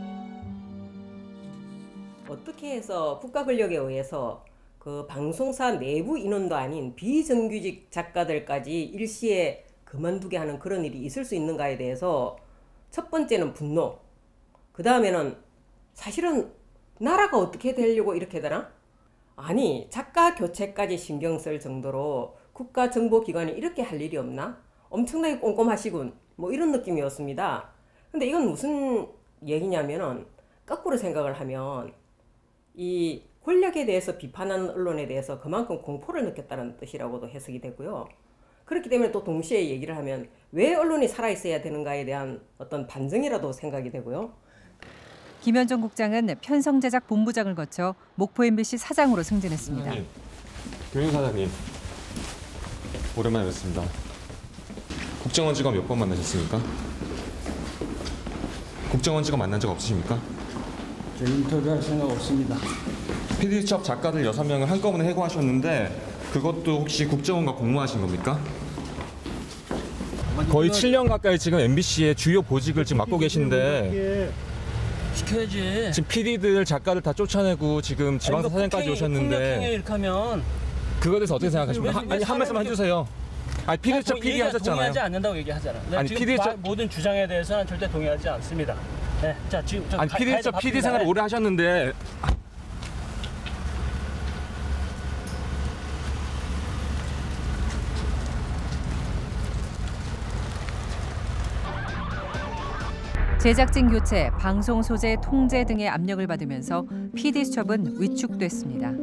Speaker 22: 어떻게 해서 국가 권력에 의해서 그 방송사 내부 인원도 아닌 비정규직 작가들까지 일시에 그만두게 하는 그런 일이 있을 수 있는가에 대해서 첫 번째는 분노, 그 다음에는 사실은 나라가 어떻게 되려고 이렇게 되나? 아니 작가 교체까지 신경 쓸 정도로 국가정보기관이 이렇게 할 일이 없나? 엄청나게 꼼꼼하시군, 뭐 이런 느낌이었습니다. 근데 이건 무슨 얘기냐면은 거꾸로 생각을 하면 이 권력에 대해서 비판하는 언론에 대해서 그만큼 공포를 느꼈다는 뜻이라고도 해석이 되고요. 그렇기 때문에 또 동시에 얘기를 하면 왜 언론이 살아있어야 되는가에 대한 어떤 반증이라도 생각이 되고요.
Speaker 1: 김현종 국장은 편성제작 본부장을 거쳐 목포 엠비씨 사장으로 승진했습니다.
Speaker 23: 교영 사장님, 오랜만에 뵙습니다. 국정원 직원 몇 번 만나셨습니까? 국정원 직원 만난 적 없으십니까?
Speaker 4: 저 인터뷰할 생각 없습니다.
Speaker 23: 피디수첩 작가들 여섯 명을 한꺼번에 해고하셨는데 그것도 혹시 국정원과 공모하신 겁니까? 거의 칠 년 가까이 지금 엠비씨의 주요 보직을 지금 맡고 계신데
Speaker 9: 시켜야지.
Speaker 23: 지금 피디들 작가들 다 쫓아내고 지금 지방사 사장까지 오셨는데
Speaker 9: 폭력행위 이렇게 하면
Speaker 23: 그거에 대해서 어떻게 생각하십니까?
Speaker 9: 왜, 왜
Speaker 23: 아니 한 말씀 해주세요. 아니 피디수첩 피디 하셨잖아요.
Speaker 9: 동의하지 않는다고 얘기하잖아.
Speaker 23: 아니
Speaker 9: 지금
Speaker 23: 피디수첩
Speaker 9: 모든 주장에 대해서는 절대 동의하지 않습니다. 네, 자 지금 저
Speaker 23: 아니
Speaker 9: 가,
Speaker 23: 피디수첩 피디 생활 오래 하셨는데.
Speaker 1: 제작진 교체, 방송 소재 통제 등의 압력을 받으면서 피디수첩은 위축됐습니다.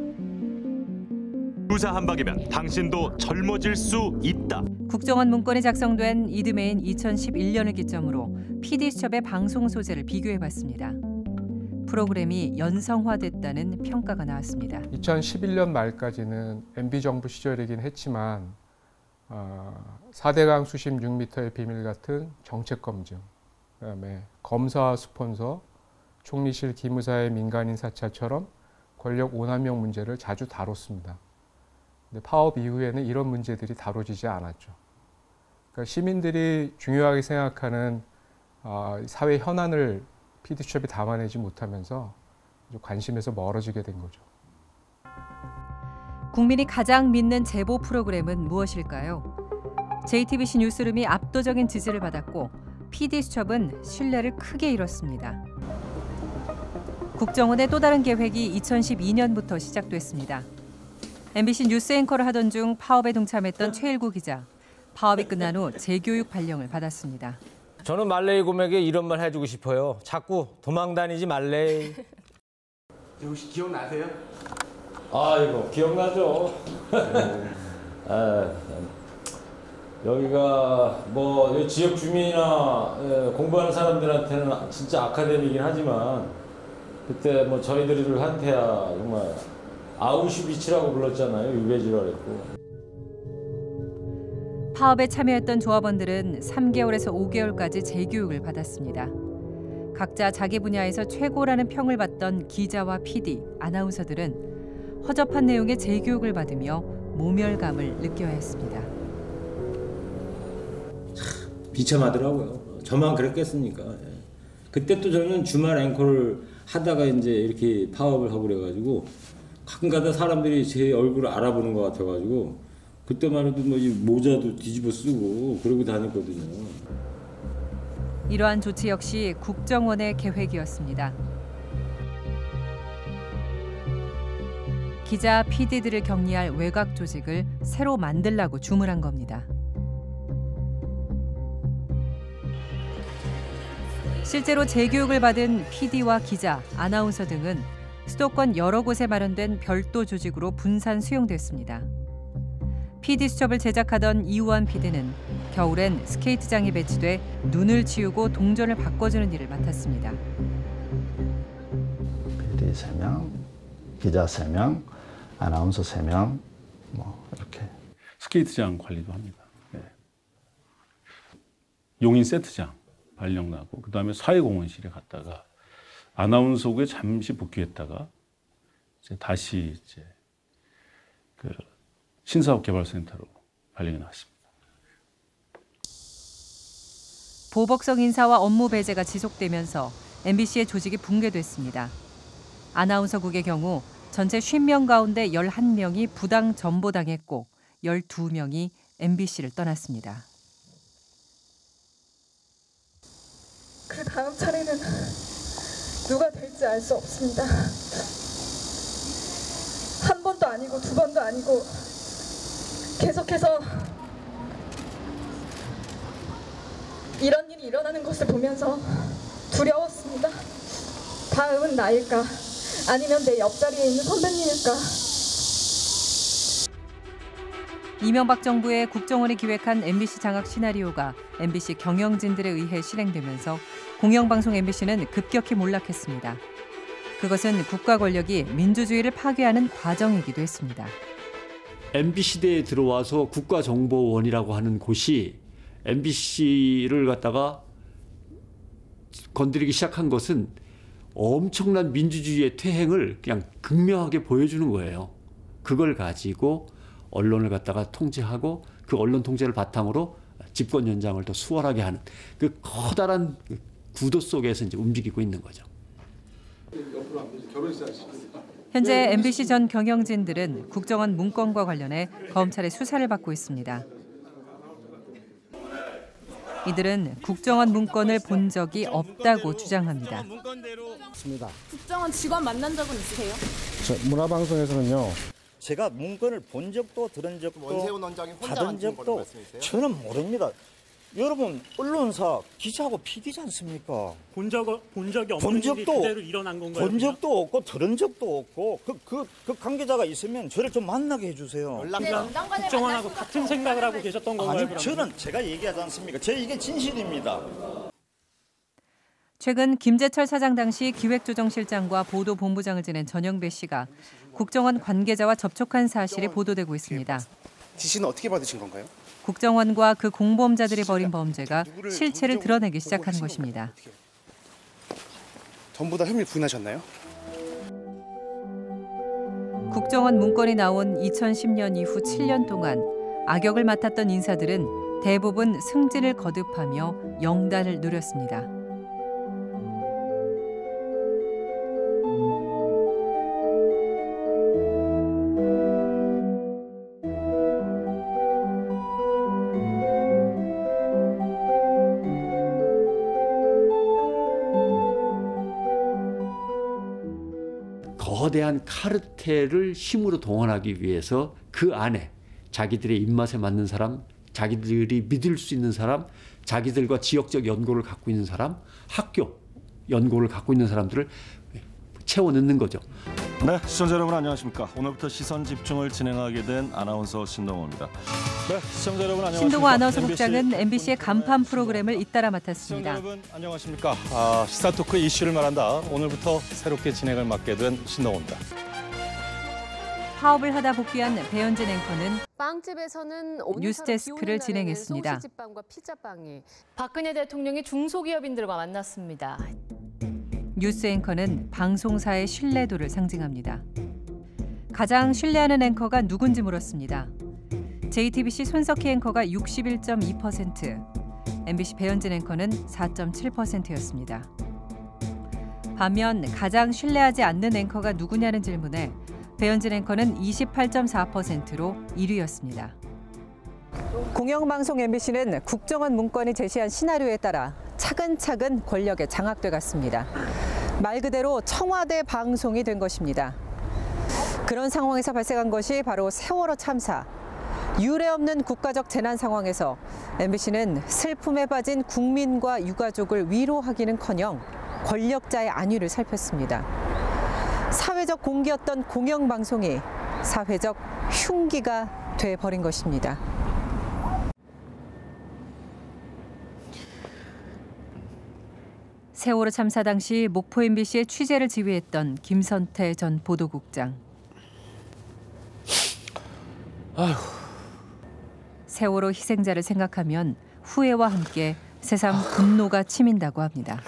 Speaker 12: 유사 한 방이면 당신도 젊어질 수 있다.
Speaker 1: 국정원 문건이 작성된 이듬해인 이천십일 년을 기점으로 피디수첩의 방송 소재를 비교해봤습니다. 프로그램이 연성화됐다는 평가가 나왔습니다.
Speaker 25: 이천십일 년 말까지는 엠비 정부 시절이긴 했지만 어, 사대강 수심 육 미터의 비밀 같은 정책 검증, 그다음에 검사와 스폰서, 총리실 기무사의 민간인 사찰처럼 권력 오남용 문제를 자주 다뤘습니다. 근데 파업 이후에는 이런 문제들이 다뤄지지 않았죠. 그러니까 시민들이 중요하게 생각하는 어, 사회 현안을 피디수첩이 담아내지 못하면서 관심에서 멀어지게 된 거죠.
Speaker 1: 국민이 가장 믿는 제보 프로그램은 무엇일까요? 제이티비씨 뉴스룸이 압도적인 지지를 받았고 피디수첩은 신뢰를 크게 잃었습니다. 국정원의 또 다른 계획이 이천십이 년부터 시작됐습니다. 엠비씨 뉴스 앵커를 하던 중 파업에 동참했던 최일구 기자. 파업이 끝난 후 재교육 발령을 받았습니다.
Speaker 27: 저는 말레이 고맥에 이런 말 해주고 싶어요. 자꾸 도망 다니지 말래.
Speaker 4: 혹시 기억나세요?
Speaker 27: 아이고 기억나죠. 아, 여기가 뭐 지역 주민이나 공부하는 사람들한테는 진짜 아카데미이긴 하지만 그때 뭐 저희들한테야 정말 아우슈비츠라고 불렀잖아요. 유배지라고.
Speaker 1: 파업에 참여했던 조합원들은 삼 개월에서 오 개월까지 재교육을 받았습니다. 각자 자기 분야에서 최고라는 평을 받던 기자와 피디, 아나운서들은 허접한 내용의 재교육을 받으며 모멸감을 느껴야 했습니다.
Speaker 27: 비참하더라고요. 저만 그랬겠습니까? 그때 또 저는 주말 앵커를 하다가 이제 이렇게 파업을 하고 그래가지고 가끔가다 사람들이 제 얼굴을 알아보는 것 같아가지고 그때만 해도 뭐 이 모자도 뒤집어 쓰고 그러고 다녔거든요.
Speaker 1: 이러한 조치 역시 국정원의 계획이었습니다. 기자, 피디들을 격리할 외곽 조직을 새로 만들라고 주문한 겁니다. 실제로 재교육을 받은 피디와 기자, 아나운서 등은 수도권 여러 곳에 마련된 별도 조직으로 분산 수용됐습니다. 피디 수첩을 제작하던 이우환 피디는 겨울엔 스케이트장에 배치돼 눈을 치우고 동전을 바꿔주는 일을 맡았습니다.
Speaker 6: 피디 세 명, 기자 세 명, 아나운서 세 명, 뭐 이렇게.
Speaker 11: 스케이트장 관리도 합니다. 네. 용인 세트장 발령나고 그다음에 사회공헌실에 갔다가 아나운서국에 잠시 복귀했다가 이제 다시 이제 그 신사업개발센터로 발령이 났습니다.
Speaker 1: 보복성 인사와 업무 배제가 지속되면서 엠비씨의 조직이 붕괴됐습니다. 아나운서국의 경우 전체 오십 명 가운데 열한 명이 부당 전보당했고 열두 명이 엠비씨를 떠났습니다.
Speaker 5: 그 다음 차례는 누가 될지 알 수 없습니다. 한 번도 아니고 두 번도 아니고 계속해서 이런 일이 일어나는 것을 보면서 두려웠습니다. 다음은 나일까? 아니면 내 옆자리에 있는 선배님일까?
Speaker 1: 이명박 정부의 국정원이 기획한 엠비씨 장악 시나리오가 엠비씨 경영진들에 의해 실행되면서 공영방송 엠비씨는 급격히 몰락했습니다. 그것은 국가 권력이 민주주의를 파괴하는 과정이기도 했습니다.
Speaker 13: 엠비 시대에 들어와서 국가정보원이라고 하는 곳이 엠비씨를 갖다가 건드리기 시작한 것은 엄청난 민주주의의 퇴행을 그냥 극명하게 보여주는 거예요. 그걸 가지고 언론을 갖다가 통제하고 그 언론 통제를 바탕으로 집권 연장을 더 수월하게 하는 그 커다란 구도 속에서 이제 움직이고 있는 거죠.
Speaker 1: 현재 엠비씨 전 경영진들은 국정원 문건과 관련해 검찰의 수사를 받고 있습니다. 이들은 국정원 문건을 본 적이 없다고 주장합니다.
Speaker 5: 국정원 직원 만난 적은 있으세요?
Speaker 16: 저 문화방송에서는요.
Speaker 2: 제가 문건을 본 적도 들은 적도
Speaker 16: 원세훈 원장이 혼자
Speaker 2: 받은
Speaker 16: 만든 걸로
Speaker 2: 적도
Speaker 16: 말씀이세요?
Speaker 2: 저는 모릅니다. 여러분 언론사 기자하고 피디지 않습니까?
Speaker 9: 본 적, 본 적이 없는
Speaker 2: 본
Speaker 9: 일이
Speaker 2: 적도
Speaker 9: 그대로 일어난 건가요?
Speaker 2: 본 적도 없고 들은 적도 없고 그, 그, 그 관계자가 있으면 저를 좀 만나게 해주세요.
Speaker 9: 국정원하고 같은 생각을 하고 계셨던 건가요?
Speaker 2: 아니
Speaker 9: 그러면?
Speaker 2: 저는 제가 얘기하지 않습니까? 제 이게 진실입니다.
Speaker 1: 최근 김재철 사장 당시 기획조정실장과 보도본부장을 지낸 전영배 씨가 국정원 관계자와 접촉한 사실이 보도되고 있습니다.
Speaker 16: 지시는 어떻게 받으신 건가요?
Speaker 1: 국정원과 그 공범자들이 벌인 범죄가 실체를 드러내기 시작한 것입니다.
Speaker 16: 전부 다 혐의를 부인하셨나요?
Speaker 1: 국정원 문건이 나온 이천십 년 이후 칠 년 동안 악역을 맡았던 인사들은 대부분 승진을 거듭하며 영단을 누렸습니다.
Speaker 13: 거대한 카르텔을 힘으로 동원하기 위해서 그 안에 자기들의 입맛에 맞는 사람, 자기들이 믿을 수 있는 사람, 자기들과 지역적 연고를 갖고 있는 사람, 학교 연고를 갖고 있는 사람들을 채워 넣는 거죠.
Speaker 3: 네, 시청자 여러분 안녕하십니까. 오늘부터 시선 집중을 진행하게 된 아나운서 신동호입니다. 네, 시청자 여러분 안녕하십니까.
Speaker 1: 신동호 아나운서 국장은 엠비씨의 간판 프로그램을 잇따라 맡았습니다.
Speaker 3: 시청자 여러분 안녕하십니까. 아, 시사토크 이슈를 말한다. 오늘부터 새롭게 진행을 맡게 된 신동호입니다.
Speaker 1: 파업을 하다 복귀한 배현진 앵커는
Speaker 7: 빵집에서는
Speaker 1: 뉴스데스크를 진행했습니다.
Speaker 7: 소시지빵과 피자빵이 박근혜 대통령이 중소기업인들과 만났습니다.
Speaker 1: 뉴스 앵커는 방송사의 신뢰도를 상징합니다. 가장 신뢰하는 앵커가 누군지 물었습니다. 제이티비씨 손석희 앵커가 육십일 점 이 퍼센트, 엠비씨 배현진 앵커는 사 점 칠 퍼센트였습니다. 반면 가장 신뢰하지 않는 앵커가 누구냐는 질문에 배현진 앵커는 이십팔 점 사 퍼센트로 일 위였습니다. 공영방송 엠비씨는 국정원 문건이 제시한 시나리오에 따라 차근차근 권력에 장악돼 갔습니다. 말 그대로 청와대 방송이 된 것입니다. 그런 상황에서 발생한 것이 바로 세월호 참사. 유례없는 국가적 재난 상황에서 엠비씨는 슬픔에 빠진 국민과 유가족을 위로하기는커녕 권력자의 안위를 살폈습니다. 사회적 공기였던 공영방송이 사회적 흉기가 돼버린 것입니다. 세월호 참사 당시 목포 엠비씨의 취재를 지휘했던 김선태 전 보도국장.
Speaker 11: 아휴.
Speaker 1: 세월호 희생자를 생각하면 후회와 함께 새삼 분노가 치민다고 합니다.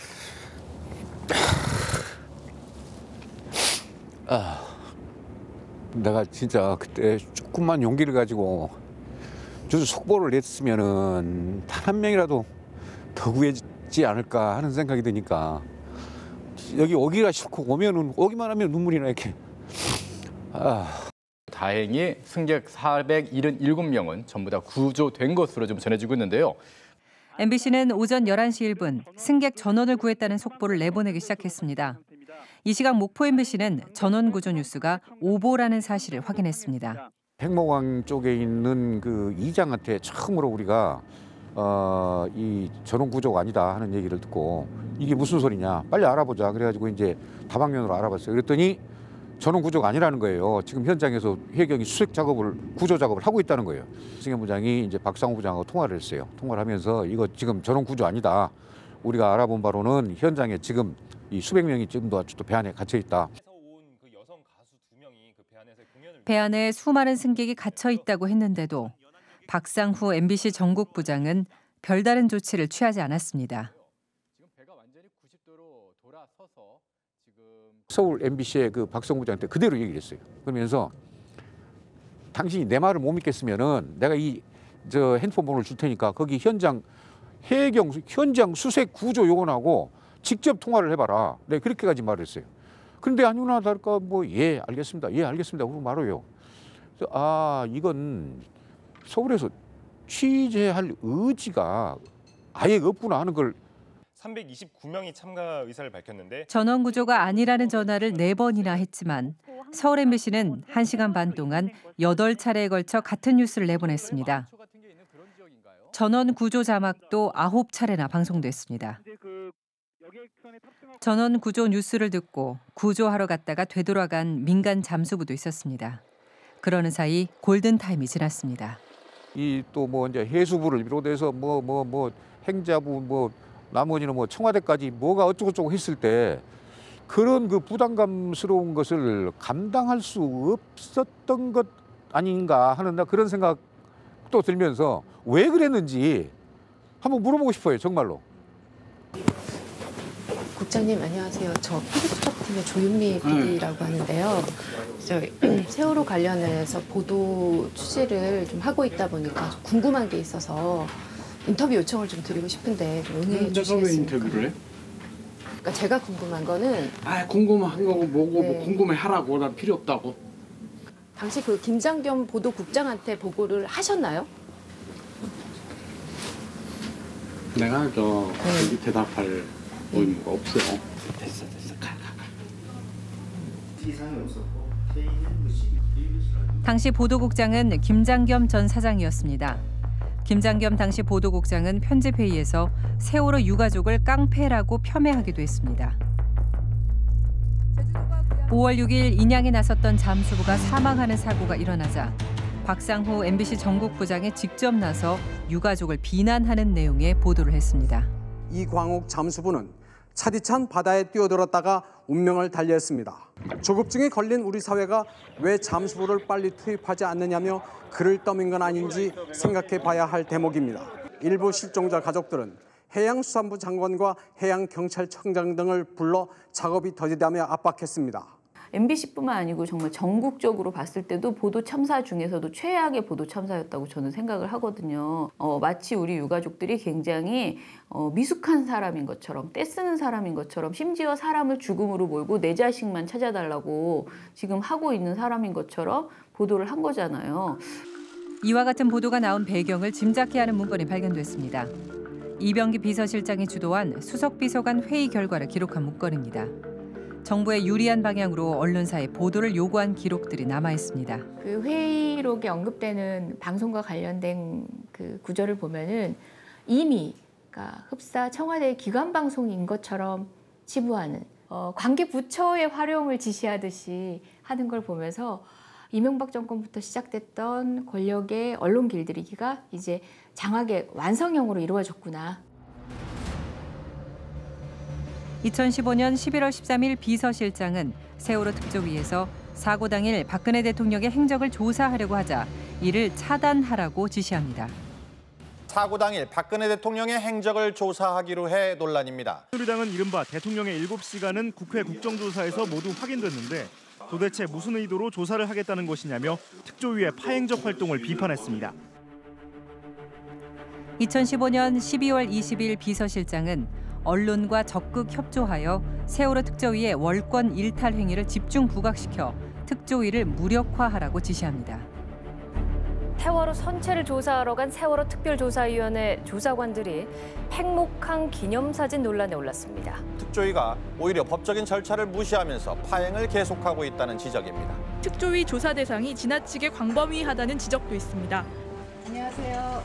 Speaker 17: 아, 내가 진짜 그때 조금만 용기를 가지고 좀 속보를 냈으면은 단 한 명이라도 더 구해지지 않을까 하는 생각이 드니까 여기 오기가 싫고 오면은 오기만 하면 눈물이 나 이렇게. 아.
Speaker 18: 다행히 승객 사백칠십칠 명은 전부 다 구조된 것으로 좀 전해지고 있는데요.
Speaker 1: 엠비씨는 오전 열한 시 일 분 승객 전원을 구했다는 속보를 내보내기 시작했습니다. 이 시각 목포 엠비씨는 전원 구조 뉴스가 오보라는 사실을 확인했습니다.
Speaker 17: 백목왕 쪽에 있는 그 이장한테 처음으로 우리가 어, 이 전원 구조가 아니다 하는 얘기를 듣고 이게 무슨 소리냐 빨리 알아보자 그래가지고 이제 다방면으로 알아봤어요. 그랬더니 전원 구조가 아니라는 거예요. 지금 현장에서 해경이 수색 작업을 구조 작업을 하고 있다는 거예요. 승현 부장이 이제 박상우 부장하고 통화를 했어요. 통화를 하면서 이거 지금 전원 구조 아니다. 우리가 알아본 바로는 현장에 지금 이 수백 명이 지금도 아직도 배 안에 갇혀 있다.
Speaker 1: 배 안에 수많은 승객이 갇혀 있다고 했는데도 박상후 엠비씨 전국 부장은 별다른 조치를 취하지 않았습니다.
Speaker 17: 서울 엠비씨의 그 박성우 부장한테 그대로 얘기를 했어요. 그러면서 당신이 내 말을 못 믿겠으면은 내가 이 저 핸드폰 번호를 줄 테니까 거기 현장 해경 현장 수색 구조 요원하고 직접 통화를 해봐라. 네 그렇게까지 말을 했어요. 그런데 아니나 다를까 뭐 예 알겠습니다. 예 알겠습니다. 그러고 말아요. 그래서 아 이건 서울에서 취재할 의지가 아예 없구나 하는 걸.
Speaker 19: 삼백이십구 명이 참가 의사를 밝혔는데
Speaker 1: 전원 구조가 아니라는 전화를 네 번이나 했지만 서울 엠비씨는 한 시간 반 동안 여덟 차례에 걸쳐 같은 뉴스를 내보냈습니다. 전원 구조 자막도 아홉 차례나 방송됐습니다. 전원 구조 뉴스를 듣고 구조하러 갔다가 되돌아간 민간 잠수부도 있었습니다. 그러는 사이 골든타임이 지났습니다.
Speaker 17: 이 또 뭐 이제 해수부를 비롯해서 뭐 뭐 뭐 행자부 뭐 나머지는 뭐 청와대까지 뭐가 어쩌고저쩌고 했을 때 그런 그 부담감스러운 것을 감당할 수 없었던 것 아닌가 하는 나 그런 생각도 들면서 왜 그랬는지 한번 물어보고 싶어요 정말로.
Speaker 7: 국장님 안녕하세요. 저 피디수첩팀의 조윤미 피디라고 하는데요. 저 세월호 관련해서 보도 취재를 좀 하고 있다 보니까 좀 궁금한 게 있어서 인터뷰 요청을 좀 드리고 싶은데 좀 응해 주시겠습니까?
Speaker 13: 내가 왜 인터뷰를 해?
Speaker 7: 그러니까 제가 궁금한 거는
Speaker 13: 아 궁금한 거고 뭐고
Speaker 7: 네.
Speaker 13: 뭐 궁금해 하라고 난 필요 없다고.
Speaker 7: 당시 그 김장겸 보도국장한테 보고를 하셨나요?
Speaker 13: 내가 저 여기 대답할 의무가 없어요. 됐어 됐어 가 가 가.
Speaker 2: 이상이 없었고
Speaker 1: 당시 보도국장은 김장겸 전 사장이었습니다. 김장겸 당시 보도국장은 편집회의에서 세월호 유가족을 깡패라고 폄훼하기도 했습니다. 오월 육일 인양에 나섰던 잠수부가 사망하는 사고가 일어나자 박상호 엠비씨 전국부장이 직접 나서 유가족을 비난하는 내용의 보도를 했습니다.
Speaker 8: 이광욱 잠수부는 차디찬 바다에 뛰어들었다가 운명을 달리했습니다. 조급증에 걸린 우리 사회가 왜 잠수부를 빨리 투입하지 않느냐며 글을 떠민 건 아닌지 생각해 봐야 할 대목입니다. 일부 실종자 가족들은 해양수산부 장관과 해양경찰청장 등을 불러 작업이 더디다며 압박했습니다.
Speaker 14: 엠비씨뿐만 아니고 정말 전국적으로 봤을 때도 보도 참사 중에서도 최악의 보도 참사였다고 저는 생각을 하거든요. 어, 마치 우리 유가족들이 굉장히 어, 미숙한 사람인 것처럼, 떼쓰는 사람인 것처럼, 심지어 사람을 죽음으로 몰고 내 자식만 찾아달라고 지금 하고 있는 사람인 것처럼 보도를 한 거잖아요.
Speaker 1: 이와 같은 보도가 나온 배경을 짐작케 하는 문건이 발견됐습니다. 이병기 비서실장이 주도한 수석비서관 회의 결과를 기록한 문건입니다. 정부에 유리한 방향으로 언론사에 보도를 요구한 기록들이 남아 있습니다.
Speaker 15: 그 회의록에 언급되는 방송과 관련된 그 구절을 보면은 이미 그러니까 흡사 청와대 기관 방송인 것처럼 치부하는 어, 관계 부처의 활용을 지시하듯이 하는 걸 보면서 이명박 정권부터 시작됐던 권력의 언론 길들이기가 이제 장악의 완성형으로 이루어졌구나.
Speaker 1: 이천십오년 십일월 십삼일 비서실장은 세월호 특조위에서 사고 당일 박근혜 대통령의 행적을 조사하려고 하자 이를 차단하라고 지시합니다.
Speaker 20: 사고 당일 박근혜 대통령의 행적을 조사하기로 해 논란입니다.
Speaker 12: 새누리당은 이른바 대통령의 일곱 시간은 국회 국정조사에서 모두 확인됐는데 도대체 무슨 의도로 조사를 하겠다는 것이냐며 특조위의 파행적 활동을 비판했습니다.
Speaker 1: 이천십오년 십이월 이십일 비서실장은 언론과 적극 협조하여 세월호 특조위의 월권 일탈 행위를 집중 부각시켜 특조위를 무력화하라고 지시합니다.
Speaker 21: 세월호 선체를 조사하러 간 세월호 특별조사위원회 조사관들이 팽목항 기념사진 논란에 올랐습니다.
Speaker 20: 특조위가 오히려 법적인 절차를 무시하면서 파행을 계속하고 있다는 지적입니다.
Speaker 24: 특조위 조사 대상이 지나치게 광범위하다는 지적도 있습니다.
Speaker 15: 안녕하세요.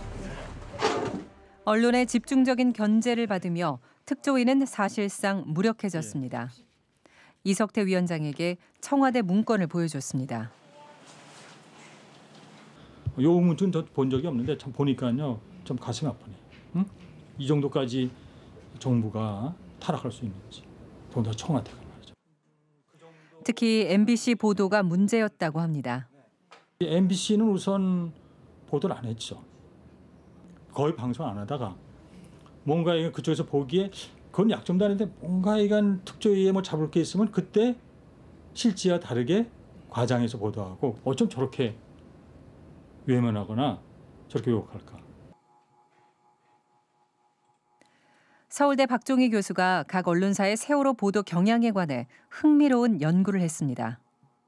Speaker 1: 언론의 집중적인 견제를 받으며 특조위는 사실상 무력해졌습니다. 이석태 위원장에게 청와대 문건을 보여줬습니다.
Speaker 26: 요 문건 본 적이 없는데 참 보니까요 좀 가슴이 아프네. 응? 이 정도까지 정부가 타락할 수 있는지 보다 청와대가 말이죠.
Speaker 1: 특히 엠비씨 보도가 문제였다고 합니다.
Speaker 26: 엠비씨는 우선 보도를 안 했죠. 거의 방송 안 하다가 뭔가 그쪽에서 보기에 그건 약점도 아닌데 뭔가 이간 특조위에 뭐 잡을 게 있으면 그때 실제와 다르게 과장해서 보도하고 어쩜 저렇게 외면하거나 저렇게 왜곡할까.
Speaker 1: 서울대 박종희 교수가 각 언론사의 세월호 보도 경향에 관해 흥미로운 연구를 했습니다.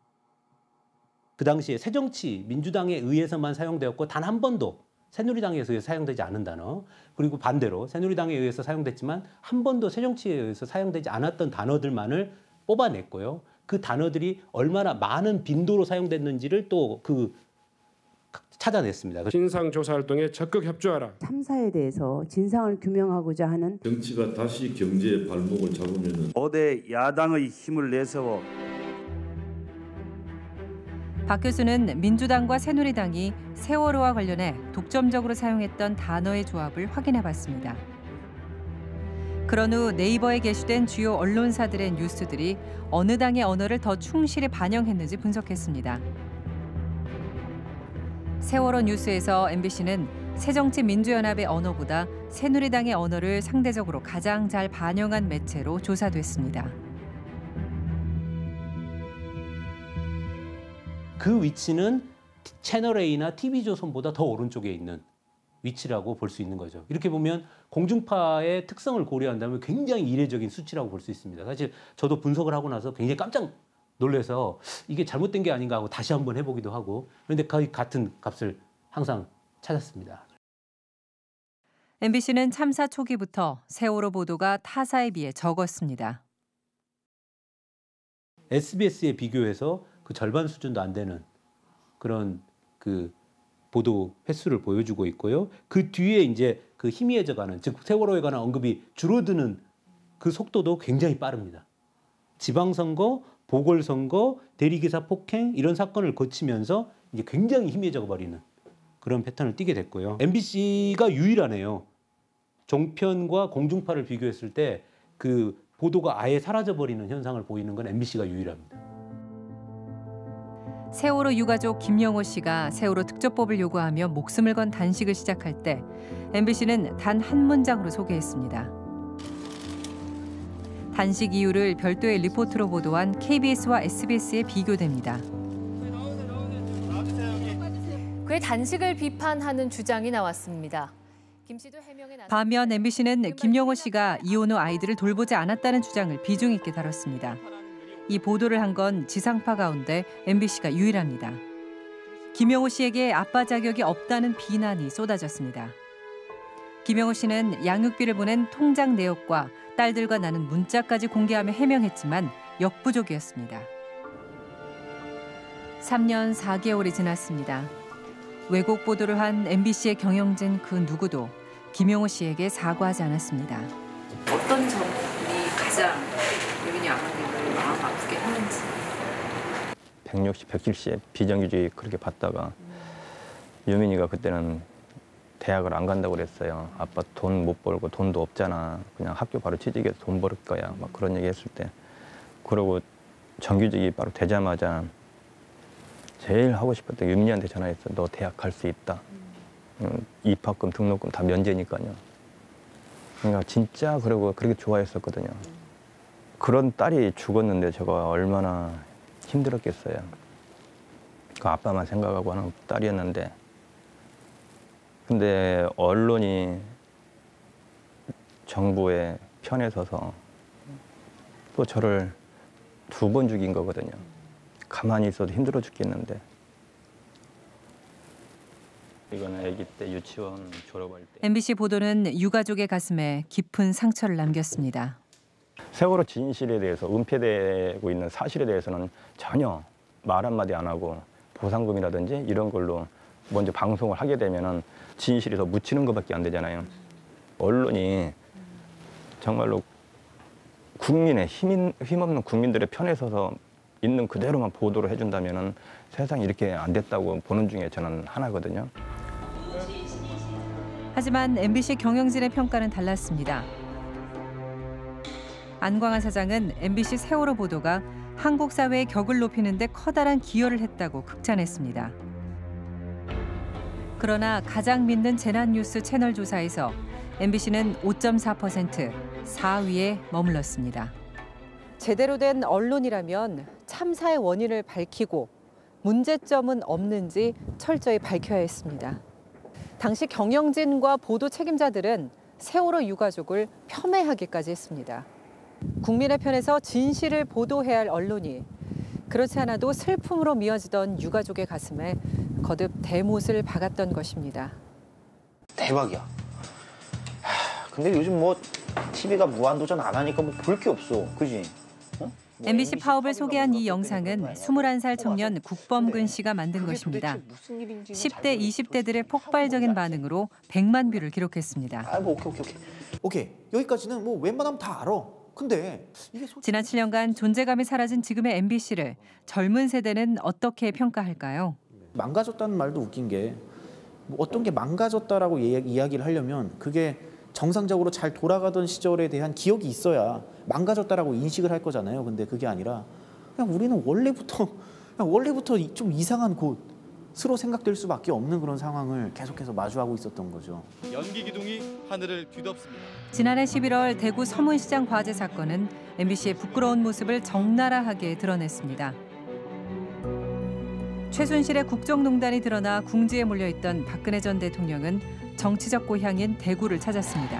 Speaker 28: 그 당시에 새정치 민주당에 의해서만 사용되었고 단 한 번도 새누리당에 의해서 사용되지 않은 단어, 그리고 반대로 새누리당에 의해서 사용됐지만 한 번도 새정치에 의해서 사용되지 않았던 단어들만을 뽑아냈고요. 그 단어들이 얼마나 많은 빈도로 사용됐는지를 또 그 찾아냈습니다.
Speaker 29: 진상조사 활동에 적극 협조하라.
Speaker 30: 참사에 대해서 진상을 규명하고자 하는
Speaker 31: 정치가 다시 경제의 발목을 잡으면
Speaker 32: 거대 야당의 힘을 내세워
Speaker 1: 박 교수는 민주당과 새누리당이 세월호와 관련해 독점적으로 사용했던 단어의 조합을 확인해봤습니다. 그런 후 네이버에 게시된 주요 언론사들의 뉴스들이 어느 당의 언어를 더 충실히 반영했는지 분석했습니다. 세월호 뉴스에서 엠비씨는 새정치민주연합의 언어보다 새누리당의 언어를 상대적으로 가장 잘 반영한 매체로 조사됐습니다.
Speaker 28: 그 위치는 채널A나 티비조선보다 더 오른쪽에 있는 위치라고 볼 수 있는 거죠. 이렇게 보면 공중파의 특성을 고려한다면 굉장히 이례적인 수치라고 볼 수 있습니다. 사실 저도 분석을 하고 나서 굉장히 깜짝 놀라서 이게 잘못된 게 아닌가 하고 다시 한번 해보기도 하고, 그런데 거의 같은 값을 항상 찾았습니다.
Speaker 1: 엠비씨는 참사 초기부터 세월호 보도가 타사에 비해 적었습니다.
Speaker 28: 에스비에스에 비교해서 그 절반 수준도 안 되는 그런 그 보도 횟수를 보여주고 있고요. 그 뒤에 이제 그 희미해져가는, 즉 세월호에 관한 언급이 줄어드는 그 속도도 굉장히 빠릅니다. 지방선거 보궐선거, 대리기사 폭행 이런 사건을 거치면서 이제 굉장히 희미해져 버리는 그런 패턴을 띠게 됐고요. 엠비씨가 유일하네요. 종편과 공중파를 비교했을 때 그 보도가 아예 사라져버리는 현상을 보이는 건 엠비씨가 유일합니다.
Speaker 1: 세월호 유가족 김영호 씨가 세월호 특조법을 요구하며 목숨을 건 단식을 시작할 때 엠비씨는 단 한 문장으로 소개했습니다. 단식 이유를 별도의 리포트로 보도한 케이비에스와 에스비에스에 비교됩니다.
Speaker 21: 그의 단식을 비판하는 주장이 나왔습니다. 김 씨도 해명에 나섰는데
Speaker 1: 반면 엠비씨는 김영호 씨가 이혼 후 아이들을 돌보지 않았다는 주장을 비중 있게 다뤘습니다. 이 보도를 한 건 지상파 가운데 엠비씨가 유일합니다. 김영호 씨에게 아빠 자격이 없다는 비난이 쏟아졌습니다. 김영호 씨는 양육비를 보낸 통장 내역과 딸들과 나눈 문자까지 공개하며 해명했지만 역부족이었습니다. 삼 년 사 개월이 지났습니다. 왜곡 보도를 한 엠비씨의 경영진 그 누구도 김영호 씨에게 사과하지 않았습니다.
Speaker 14: 어떤 점이 가장 유민이 아버님을 마음 아프게 했는지.
Speaker 3: 백육십, 백칠십 비정규직 그렇게 받다가 유민이가 그때는 대학을 안 간다고 그랬어요. 아빠 돈 못 벌고 돈도 없잖아. 그냥 학교 바로 취직해서 돈 벌을 거야. 막 그런 얘기 했을 때. 그러고 정규직이 바로 되자마자 제일 하고 싶었던 유민이한테 전화했어. 너 대학 갈 수 있다. 음, 입학금, 등록금 다 면제니까요. 그러니까 진짜 그러고 그렇게 좋아했었거든요. 그런 딸이 죽었는데 제가 얼마나 힘들었겠어요. 그 아빠만 생각하고 하는 딸이었는데 근데 언론이 정부의 편에 서서 또 저를 두 번 죽인 거거든요. 가만히 있어도 힘들어 죽겠는데 이거는 아기 때 유치원 졸업할 때
Speaker 1: 엠비씨 보도는 유가족의 가슴에 깊은 상처를 남겼습니다.
Speaker 3: 세월호 진실에 대해서 은폐되고 있는 사실에 대해서는 전혀 말 한마디 안 하고 보상금이라든지 이런 걸로 먼저 방송을 하게 되면은 진실이 더 묻히는 것밖에 안 되잖아요. 언론이 정말로 국민의 힘인, 힘없는 국민들의 편에 서서 있는 그대로만 보도를 해준다면은 세상이 이렇게 안 됐다고 보는 중에 저는 하나거든요.
Speaker 1: 하지만 엠비씨 경영진의 평가는 달랐습니다. 안광한 사장은 엠비씨 세월호 보도가 한국 사회의 격을 높이는 데 커다란 기여를 했다고 극찬했습니다. 그러나 가장 믿는 재난뉴스 채널 조사에서 엠비씨는 오 점 사 퍼센트, 사 위에 머물렀습니다. 제대로 된 언론이라면 참사의 원인을 밝히고 문제점은 없는지 철저히 밝혀야 했습니다. 당시 경영진과 보도 책임자들은 세월호 유가족을 폄훼하기까지 했습니다. 국민의 편에서 진실을 보도해야 할 언론이 그렇지 않아도 슬픔으로 미어지던 유가족의 가슴에 거듭 대못을 박았던 것입니다.
Speaker 2: 대박이야. 하, 근데 요즘 뭐 티비가 무한도전 안 하니까 뭐 볼 게 없어. 그지? 어? 뭐
Speaker 1: 엠비씨 파업을 소개한 이 영상은 스물한 살 청년 국범근 씨가 만든 것입니다. 십 대, 이십 대들의 폭발적인 반응으로 백만 뷰를 기록했습니다.
Speaker 2: 아, 뭐 오케이, 오케이, 오케이. 오케이, 여기까지는 뭐 웬만하면 다 알아. 근데 이게 솔직히...
Speaker 1: 지난 칠 년간 존재감이 사라진 지금의 엠비씨를 젊은 세대는 어떻게 평가할까요?
Speaker 4: 망가졌다는 말도 웃긴 게 뭐 어떤 게 망가졌다라고 이야기를 하려면 그게 정상적으로 잘 돌아가던 시절에 대한 기억이 있어야 망가졌다라고 인식을 할 거잖아요. 근데 그게 아니라 그냥 우리는 원래부터 그냥 원래부터 좀 이상한 곳으로 생각될 수밖에 없는 그런 상황을 계속해서 마주하고 있었던 거죠.
Speaker 5: 연기 기둥이 하늘을 뒤덮습니다.
Speaker 1: 지난해 십일월 대구 서문시장 과제 사건은 엠비씨의 부끄러운 모습을 적나라하게 드러냈습니다. 최순실의 국정농단이 드러나 궁지에 몰려있던 박근혜 전 대통령은 정치적 고향인 대구를 찾았습니다.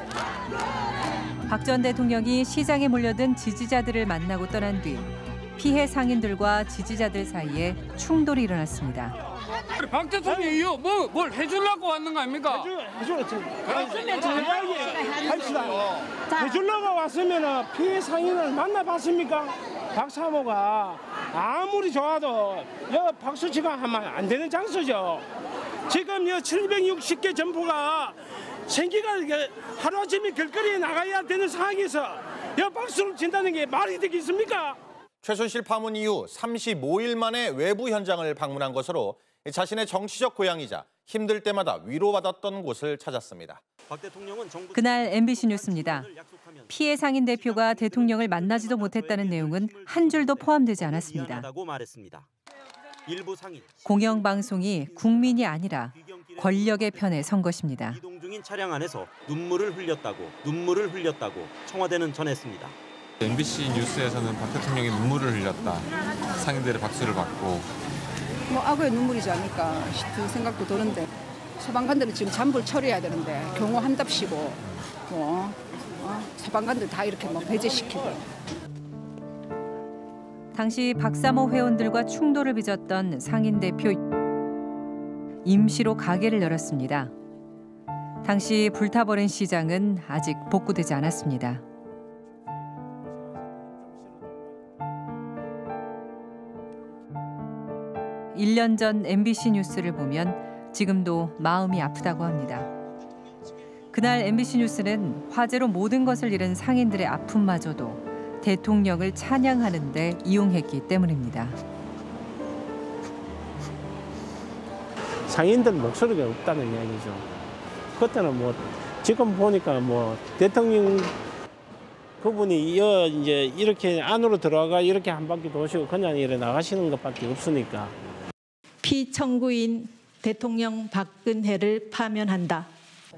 Speaker 1: 박 전 대통령이 시장에 몰려든 지지자들을 만나고 떠난 뒤 피해 상인들과 지지자들 사이에 충돌이 일어났습니다.
Speaker 6: 박 대통령이요, 뭐, 뭘 해주려고 왔는 거 아닙니까?
Speaker 9: 해주려고 합시다. 해주려고 왔으면 피해 상인을 만나봤습니까? 박 사모가 아무리 좋아도 여 박수치가 하면 안 되는 장소죠. 지금 여 칠백육십 개 점포가 생기가 하루아침에 길거리에 나가야 되는 상황에서 여 박수를 친다는 게 말이 되겠습니까?
Speaker 20: 최순실 파문 이후 삼십오 일 만에 외부 현장을 방문한 것으로 자신의 정치적 고향이자 힘들 때마다 위로받았던 곳을 찾았습니다.
Speaker 1: 그날 엠비씨 뉴스입니다. 피해 상인 대표가 대통령을 만나지도 못했다는 내용은 한 줄도 포함되지 않았습니다. 공영방송이 국민이 아니라 권력의 편에 선 것입니다.
Speaker 7: 이동 중인 차량 안에서 눈물을 흘렸다고 눈물을 흘렸다고 청와대는 전했습니다.
Speaker 10: 엠비씨 뉴스에서는 박 대통령이 눈물을 흘렸다. 상인들의 박수를 받고.
Speaker 11: 뭐 악어의 눈물이지 않을까 싶은 생각도 드는데 소방관들은 지금 잔불 처리해야 되는데 경호한답시고 뭐 어? 소방관들 다 이렇게 뭐 배제시키고.
Speaker 1: 당시 박사모 회원들과 충돌을 빚었던 상인 대표 임시로 가게를 열었습니다. 당시 불타버린 시장은 아직 복구되지 않았습니다. 일 년 전 엠비씨 뉴스를 보면 지금도 마음이 아프다고 합니다. 그날 엠비씨 뉴스는 화재로 모든 것을 잃은 상인들의 아픔마저도 대통령을 찬양하는 데 이용했기 때문입니다.
Speaker 9: 상인들 목소리가 없다는 이야기죠. 그때는 뭐 지금 보니까 뭐 대통령 그분이 이제 이렇게 안으로 들어가 이렇게 한 바퀴 도시고 그냥 이래 나가시는 것밖에 없으니까.
Speaker 13: 피청구인 대통령 박근혜를 파면한다.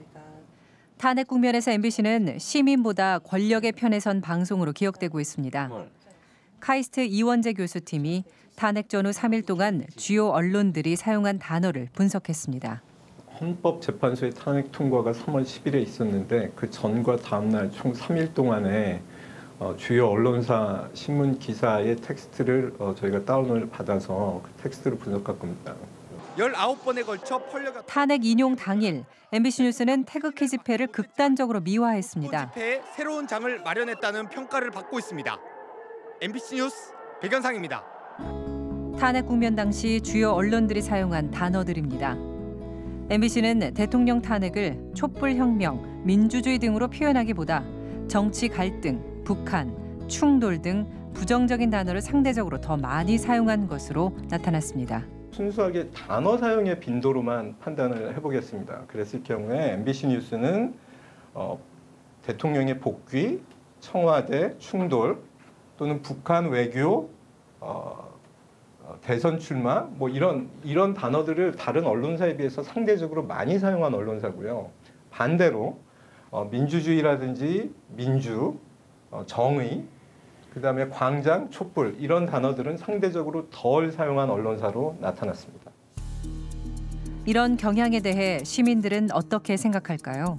Speaker 1: 탄핵 국면에서 엠비씨는 시민보다 권력의 편에 선 방송으로 기억되고 있습니다. 카이스트 이원재 교수팀이 탄핵 전후 삼 일 동안 주요 언론들이 사용한 단어를 분석했습니다.
Speaker 16: 헌법재판소의 탄핵 통과가 삼월 십일에 있었는데 그 전과 다음 날 총 삼 일 동안에 어, 주요 언론사 신문 기사의 텍스트를 어, 저희가 다운을 받아서 그 텍스트를 분석할 겁니다.
Speaker 17: 열아홉 번에 걸쳐 펄려가
Speaker 1: 탄핵 인용 당일 엠비씨 뉴스는 태극기 집회를 극단적으로 미화했습니다.
Speaker 17: 집회에 새로운 장을 마련했다는 평가를 받고 있습니다. 엠비씨 뉴스 백연상입니다.
Speaker 1: 탄핵 국면 당시 주요 언론들이 사용한 단어들입니다. 엠비씨는 대통령 탄핵을 촛불혁명, 민주주의 등으로 표현하기보다 정치 갈등, 북한, 충돌 등 부정적인 단어를 상대적으로 더 많이 사용한 것으로 나타났습니다.
Speaker 16: 순수하게 단어 사용의 빈도로만 판단을 해보겠습니다. 그랬을 경우에 엠비씨 뉴스는 어, 대통령의 복귀, 청와대, 충돌 또는 북한 외교, 어, 대선 출마 뭐 이런 이런 단어들을 다른 언론사에 비해서 상대적으로 많이 사용한 언론사고요. 반대로 어, 민주주의라든지 민주, 어, 정의, 그다음에 광장, 촛불 이런 단어들은 상대적으로 덜 사용한 언론사로 나타났습니다.
Speaker 1: 이런 경향에 대해 시민들은 어떻게 생각할까요?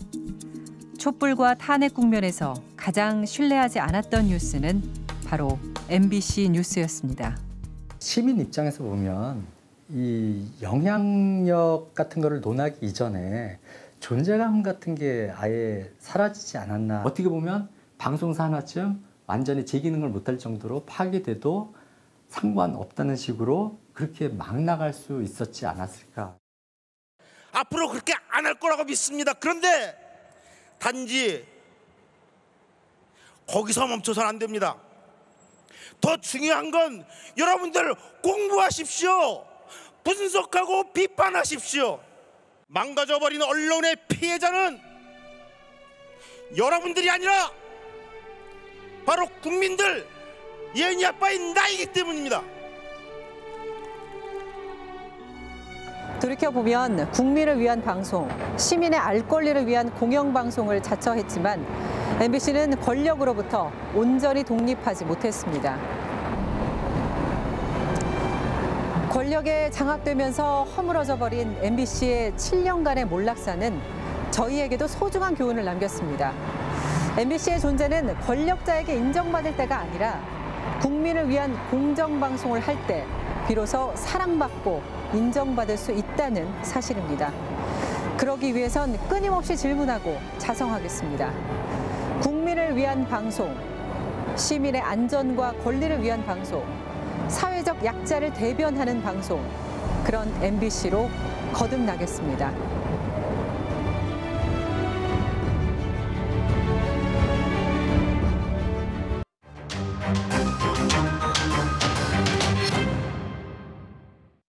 Speaker 1: 촛불과 탄핵 국면에서 가장 신뢰하지 않았던 뉴스는 바로 엠비씨 뉴스였습니다.
Speaker 18: 시민 입장에서 보면 이 영향력 같은 거를 논하기 이전에 존재감 같은 게 아예 사라지지 않았나. 어떻게 보면 방송사 하나쯤 완전히 제 기능을 못할 정도로 파괴돼도 상관없다는 식으로 그렇게 막 나갈 수 있었지 않았을까.
Speaker 32: 앞으로 그렇게 안 할 거라고 믿습니다. 그런데 단지 거기서 멈춰서는 안 됩니다. 더 중요한 건 여러분들 공부하십시오. 분석하고 비판하십시오. 망가져버린 언론의 피해자는 여러분들이 아니라 바로 국민들, 예은이 아빠인 나이기 때문입니다.
Speaker 1: 돌이켜보면 국민을 위한 방송, 시민의 알 권리를 위한 공영방송을 자처했지만 엠비씨는 권력으로부터 온전히 독립하지 못했습니다. 권력에 장악되면서 허물어져 버린 엠비씨의 칠 년간의 몰락사는 저희에게도 소중한 교훈을 남겼습니다. 엠비씨의 존재는 권력자에게 인정받을 때가 아니라 국민을 위한 공정방송을 할 때 비로소 사랑받고 인정받을 수 있다는 사실입니다. 그러기 위해선 끊임없이 질문하고 자성하겠습니다. 국민을 위한 방송, 시민의 안전과 권리를 위한 방송, 사회적 약자를 대변하는 방송, 그런 엠비씨로 거듭나겠습니다.